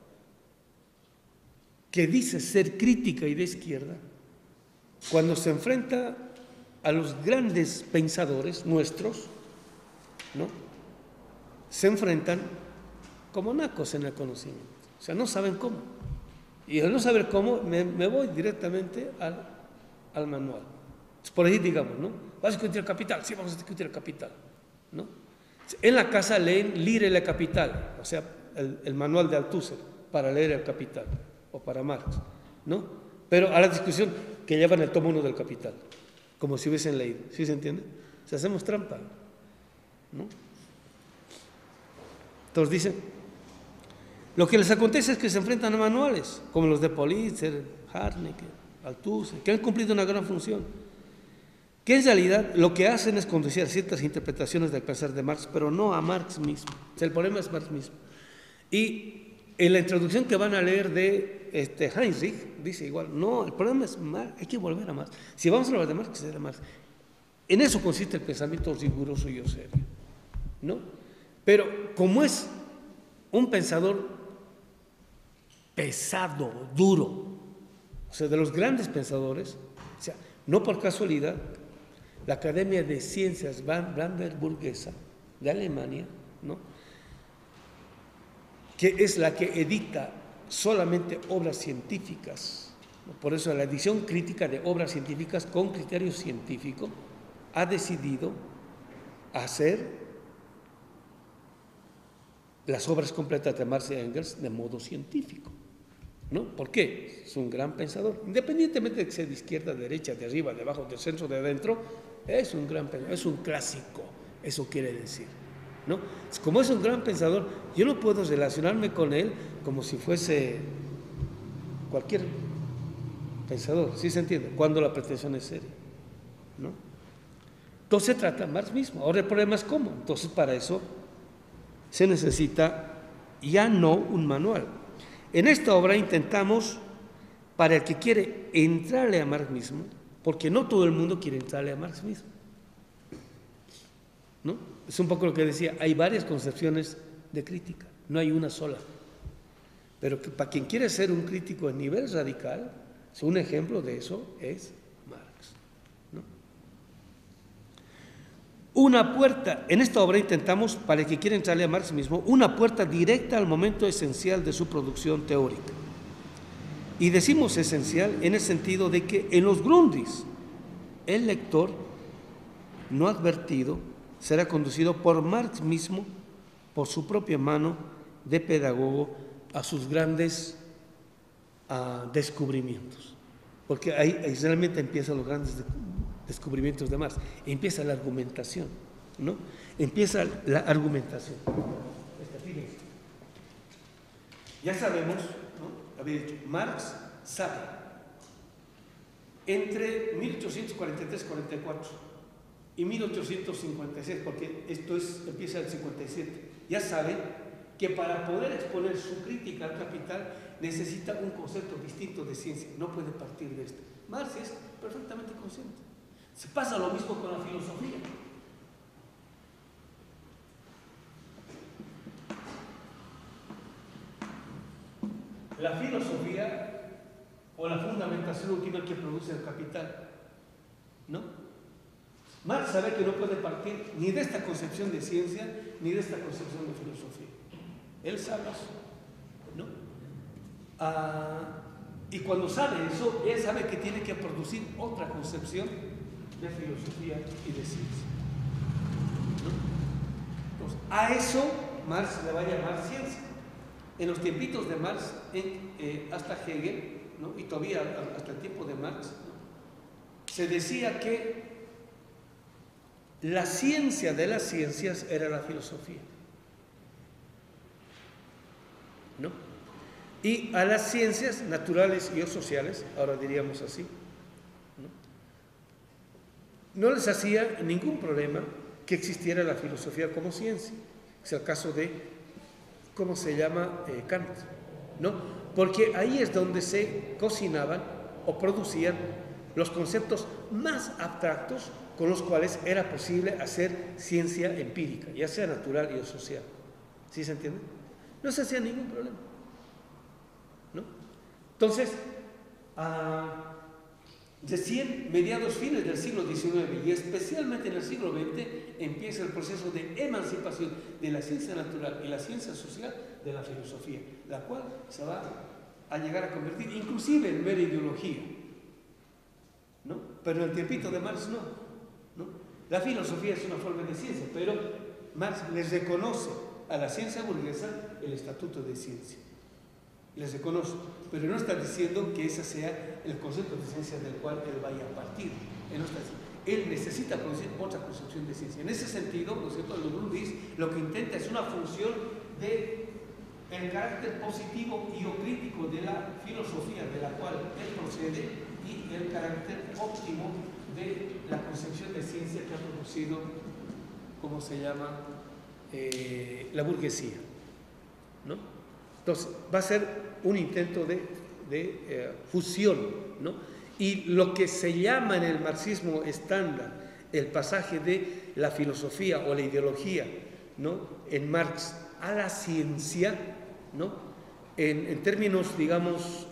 que dice ser crítica y de izquierda, cuando se enfrenta a los grandes pensadores nuestros, ¿no?, se enfrentan como nacos en el conocimiento. O sea, no saben cómo. Y al no saber cómo, me voy directamente al manual. Por ahí, digamos, ¿no? ¿Vas a discutir el capital? Sí, vamos a discutir el capital, ¿no? En la casa leen Lire la Capital, o sea, el manual de Althusser para leer el Capital, o para Marx, ¿no? Pero a la discusión que llevan el tomo 1 del Capital, como si hubiesen leído. ¿Sí se entiende? O sea, hacemos trampa, ¿no? Entonces dicen, lo que les acontece es que se enfrentan a manuales, como los de Politzer, Hartnett, Althusser, que han cumplido una gran función, que en realidad lo que hacen es conducir a ciertas interpretaciones del pensar de Marx, pero no a Marx mismo. O sea, el problema es Marx mismo. Y en la introducción que van a leer de Heinrich, dice igual, no, el problema es Marx, hay que volver a Marx. Si vamos a hablar de Marx, será Marx. En eso consiste el pensamiento riguroso y serio, ¿no? Pero como es un pensador pesado, duro, o sea, de los grandes pensadores, o sea, no por casualidad, la Academia de Ciencias Brandenburguesa de Alemania, ¿no?, que es la que edita solamente obras científicas, ¿no?, por eso la edición crítica de obras científicas con criterio científico ha decidido hacer las obras completas de Marx y Engels de modo científico, ¿no? ¿Por qué? Es un gran pensador, independientemente de que sea de izquierda, de derecha, de arriba, de abajo, del centro, de adentro, es un gran pensador, es un clásico, eso quiere decir, ¿no? Como es un gran pensador, yo no puedo relacionarme con él como si fuese cualquier pensador, ¿sí se entiende? Cuando la pretensión es seria, ¿no? Entonces se trata Marx mismo. Ahora el problema es cómo. Entonces para eso se necesita ya no un manual. En esta obra intentamos, para el que quiere entrarle a Marx mismo, porque no todo el mundo quiere entrarle a Marx mismo, ¿no? Es un poco lo que decía, hay varias concepciones de crítica, no hay una sola. Pero que para quien quiere ser un crítico a nivel radical, un ejemplo de eso es Marx, ¿no? Una puerta, en esta obra intentamos, para el que quiere entrarle a Marx mismo, una puerta directa al momento esencial de su producción teórica. Y decimos esencial en el sentido de que en los Grundrisse, el lector no advertido será conducido por Marx mismo, por su propia mano de pedagogo, a sus grandes descubrimientos. Porque ahí realmente empiezan los grandes descubrimientos de Marx. Empieza la argumentación, ¿no? Empieza la argumentación. Fíjense. Ya sabemos, ¿no? Había dicho, Marx sabe. entre 1843-44 y 1856, porque esto empieza en el 57. Ya saben que para poder exponer su crítica al capital necesita un concepto distinto de ciencia, no puede partir de esto. Marx es perfectamente consciente. Se pasa lo mismo con la filosofía. La filosofía o la fundamentación última que produce el capital, ¿no? Marx sabe que no puede partir ni de esta concepción de ciencia ni de esta concepción de filosofía. Él sabe eso, ¿no? Y cuando sabe eso, él sabe que tiene que producir otra concepción de filosofía y de ciencia, ¿no? Entonces, a eso Marx le va a llamar ciencia. En los tiempitos de Marx, hasta Hegel, ¿no? Y todavía hasta el tiempo de Marx, ¿no? Se decía que la ciencia de las ciencias era la filosofía, ¿no? Y a las ciencias naturales y o sociales, ahora diríamos así, no les hacía ningún problema que existiera la filosofía como ciencia. Es el caso de, ¿cómo se llama? Kant, ¿no? Porque ahí es donde se cocinaban o producían los conceptos más abstractos con los cuales era posible hacer ciencia empírica, ya sea natural y o social. ¿Sí se entiende? No se hacía ningún problema, ¿no? Entonces, recién mediados fines del siglo XIX y especialmente en el siglo XX empieza el proceso de emancipación de la ciencia natural y la ciencia social de la filosofía, la cual se va a llegar a convertir inclusive en mera ideología, ¿no? Pero en el tiempito de Marx no. La filosofía es una forma de ciencia, pero Marx les reconoce a la ciencia burguesa el estatuto de ciencia. Les reconoce, pero no está diciendo que ese sea el concepto de ciencia del cual él vaya a partir. Él necesita producir otra concepción de ciencia. En ese sentido, ¿no es cierto?, el Grundrisse lo que intenta es una función de el carácter positivo y o crítico de la filosofía de la cual él procede y el carácter óptimo de la concepción de ciencia que ha producido, ¿cómo se llama?, la burguesía, ¿no? Entonces, va a ser un intento de fusión, ¿no? Y lo que se llama en el marxismo estándar el pasaje de la filosofía o la ideología, ¿no?, en Marx a la ciencia, ¿no?, en términos, digamos,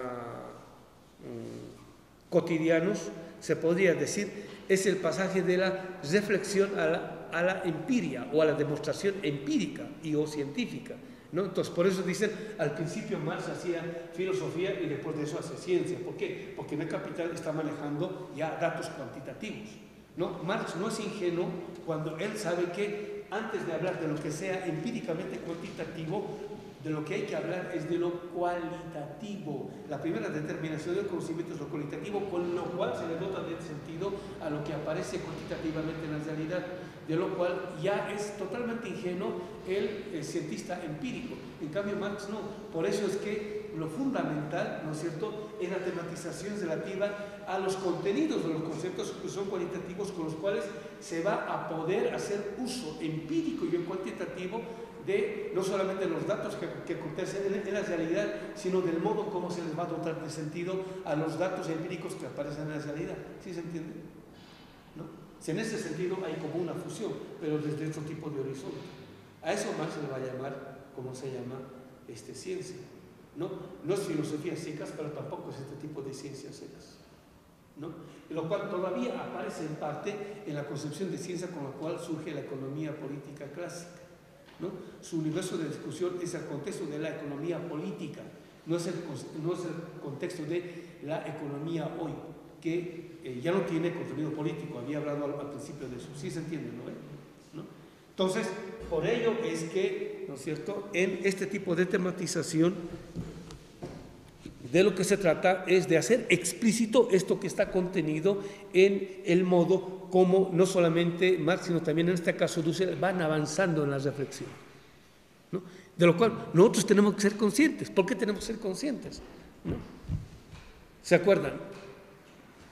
cotidianos, se podría decir, es el pasaje de la reflexión a la empiria o a la demostración empírica y o científica, ¿no? Entonces, por eso dicen, al principio Marx hacía filosofía y después de eso hace ciencia. ¿Por qué? Porque en el Capital está manejando ya datos cuantitativos, ¿no? Marx no es ingenuo cuando él sabe que antes de hablar de lo que sea empíricamente cuantitativo, de lo que hay que hablar es de lo cualitativo. La primera determinación del conocimiento es lo cualitativo, con lo cual se le dota de sentido a lo que aparece cuantitativamente en la realidad, de lo cual ya es totalmente ingenuo el cientista empírico. En cambio Marx no. Por eso es que lo fundamental, ¿no es cierto?, es la tematización relativa a los contenidos de los conceptos que son cualitativos, con los cuales se va a poder hacer uso empírico y cuantitativo de no solamente los datos que acontecen en la realidad, sino del modo como se les va a dotar de sentido a los datos empíricos que aparecen en la realidad. ¿Sí se entiende? ¿No? Si en ese sentido hay como una fusión, pero desde otro tipo de horizonte. A eso Marx se le va a llamar, ¿cómo se llama? Ciencia. ¿No? No es filosofía secas, pero tampoco es este tipo de ciencias secas, ¿no? Lo cual todavía aparece en parte en la concepción de ciencia con la cual surge la economía política clásica, ¿no? Su universo de discusión es el contexto de la economía política, no es el contexto de la economía hoy, que ya no tiene contenido político. Había hablado al principio de eso. ¿Sí se entiende, no? Entonces, por ello es que, ¿no es cierto?, en este tipo de tematización de lo que se trata es de hacer explícito esto que está contenido en el modo como no solamente Marx, sino también en este caso Dussel van avanzando en la reflexión, ¿no? De lo cual nosotros tenemos que ser conscientes. ¿Por qué tenemos que ser conscientes? ¿No? ¿Se acuerdan?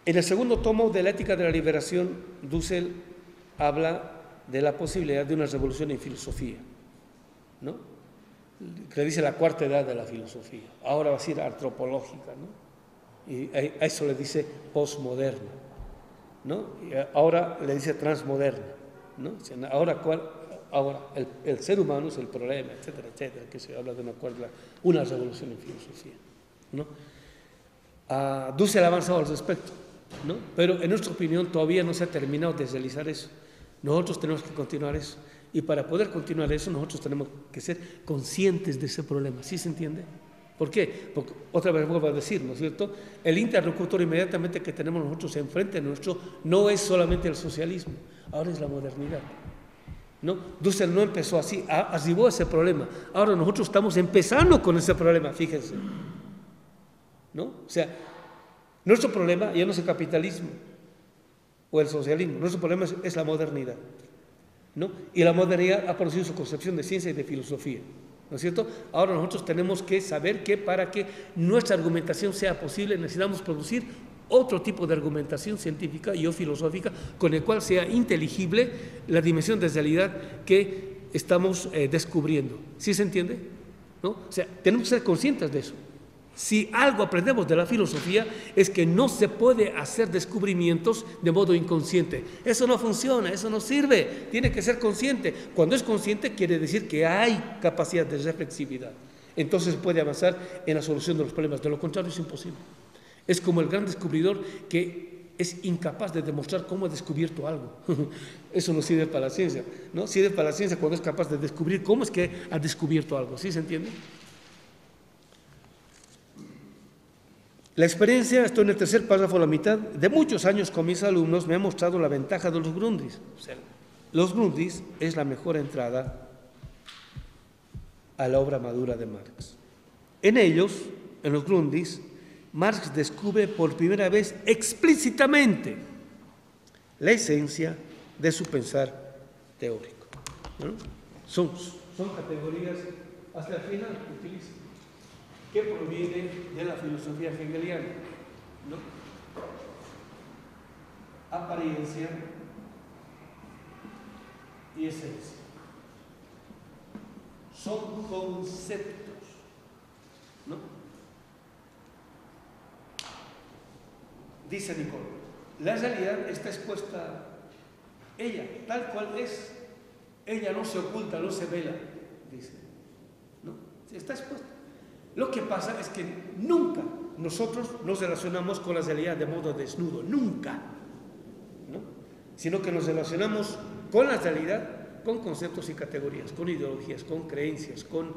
En el segundo tomo de la Ética de la Liberación, Dussel habla de la posibilidad de una revolución en filosofía, ¿no? Que dice la cuarta edad de la filosofía. Ahora va a ser antropológica, ¿no? Y a eso le dice postmoderna, ¿no? Y ahora le dice transmoderna, ¿no? Ahora el ser humano es el problema, etcétera, etcétera, que se habla de una revolución en filosofía, ¿no? Dussel ha avanzado al respecto, ¿no? Pero en nuestra opinión todavía no se ha terminado de realizar eso. Nosotros tenemos que continuar eso, y para poder continuar eso nosotros tenemos que ser conscientes de ese problema. ¿Sí se entiende? ¿Por qué? Porque otra vez vuelvo a decir, ¿no es cierto? El interlocutor inmediatamente que tenemos nosotros enfrente nuestro no es solamente el socialismo, ahora es la modernidad, ¿no? Dussel no empezó así, arribó a ese problema. Ahora nosotros estamos empezando con ese problema, fíjense, ¿no? O sea, nuestro problema ya no es el capitalismo o el socialismo, nuestro problema es la modernidad, ¿no? Y la modernidad ha producido su concepción de ciencia y de filosofía, ¿no es cierto? Ahora nosotros tenemos que saber que para que nuestra argumentación sea posible necesitamos producir otro tipo de argumentación científica y o filosófica con el cual sea inteligible la dimensión de realidad que estamos descubriendo. ¿Sí se entiende? ¿No? O sea, tenemos que ser conscientes de eso. Si algo aprendemos de la filosofía es que no se puede hacer descubrimientos de modo inconsciente. Eso no funciona, eso no sirve, tiene que ser consciente. Cuando es consciente quiere decir que hay capacidad de reflexividad. Entonces se puede avanzar en la solución de los problemas, de lo contrario es imposible. Es como el gran descubridor que es incapaz de demostrar cómo ha descubierto algo. Eso no sirve para la ciencia, ¿no? Sirve para la ciencia cuando es capaz de descubrir cómo es que ha descubierto algo. ¿Sí se entiende? La experiencia, estoy en el tercer párrafo, la mitad, de muchos años con mis alumnos me ha mostrado la ventaja de los Grundrisse. O sea, los Grundrisse es la mejor entrada a la obra madura de Marx. En ellos, en los Grundrisse, Marx descubre por primera vez explícitamente la esencia de su pensar teórico, ¿no? Son categorías hasta el final que utiliza, que provienen de la filosofía hegeliana, ¿no? Apariencia y esencia. Son conceptos, ¿no? Dice Nicole, la realidad está expuesta ella, tal cual es. Ella no se oculta, no se vela, dice, ¿no? Está expuesta. Lo que pasa es que nunca nosotros nos relacionamos con la realidad de modo desnudo, nunca, ¿no? Sino que nos relacionamos con la realidad, con conceptos y categorías, con ideologías, con creencias, con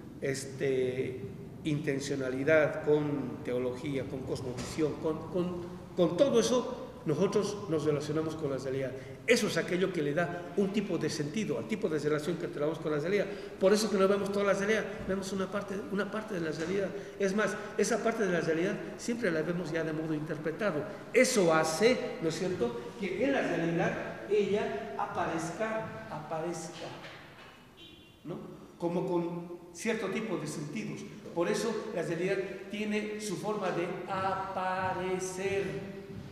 intencionalidad, con teología, con cosmovisión, con todo eso nosotros nos relacionamos con la realidad. Eso es aquello que le da un tipo de sentido al tipo de relación que tenemos con la realidad. Por eso que no vemos toda la realidad, vemos una parte de la realidad. Es más, esa parte de la realidad siempre la vemos ya de modo interpretado. Eso hace, ¿no es cierto?, que en la realidad ella aparezca, ¿no? Como con cierto tipo de sentidos. Por eso la realidad tiene su forma de aparecer.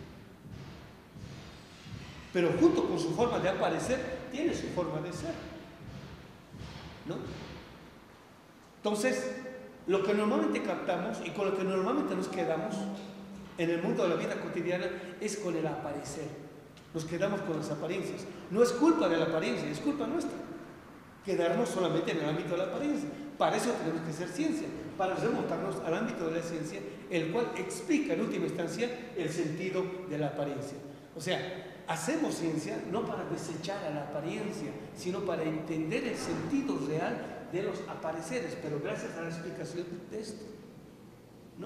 Pero junto con su forma de aparecer, tiene su forma de ser, ¿no? Entonces, lo que normalmente captamos y con lo que normalmente nos quedamos en el mundo de la vida cotidiana es con el aparecer. Nos quedamos con las apariencias. No es culpa de la apariencia, es culpa nuestra. Quedarnos solamente en el ámbito de la apariencia. Para eso tenemos que hacer ciencia, para remontarnos al ámbito de la ciencia, el cual explica en última instancia el sentido de la apariencia. O sea, hacemos ciencia no para desechar a la apariencia, sino para entender el sentido real de los apareceres, pero gracias a la explicación de esto, ¿no?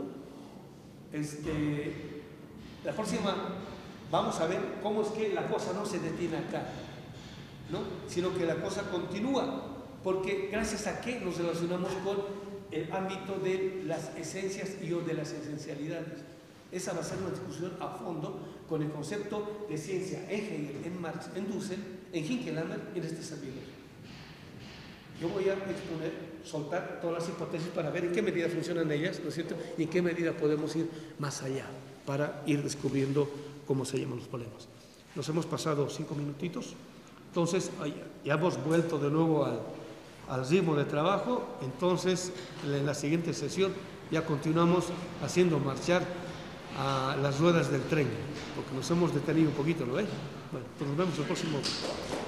La próxima vamos a ver cómo es que la cosa no se detiene acá, ¿no? Sino que la cosa continúa, porque gracias a qué nos relacionamos con el ámbito de las esencias y o de las esencialidades. Esa va a ser una discusión a fondo con el concepto de ciencia en Hegel, en Marx, en Dussel, en Hinkelhammer y en este servidor. Yo voy a exponer, soltar todas las hipótesis para ver en qué medida funcionan ellas, ¿no es cierto? Y en qué medida podemos ir más allá para ir descubriendo cómo se llaman los problemas. Nos hemos pasado 5 minutitos, entonces ya hemos vuelto de nuevo al ritmo de trabajo. Entonces en la siguiente sesión ya continuamos haciendo marchar a las ruedas del tren, porque nos hemos detenido un poquito, ¿no ves? Bueno, pues nos vemos el próximo.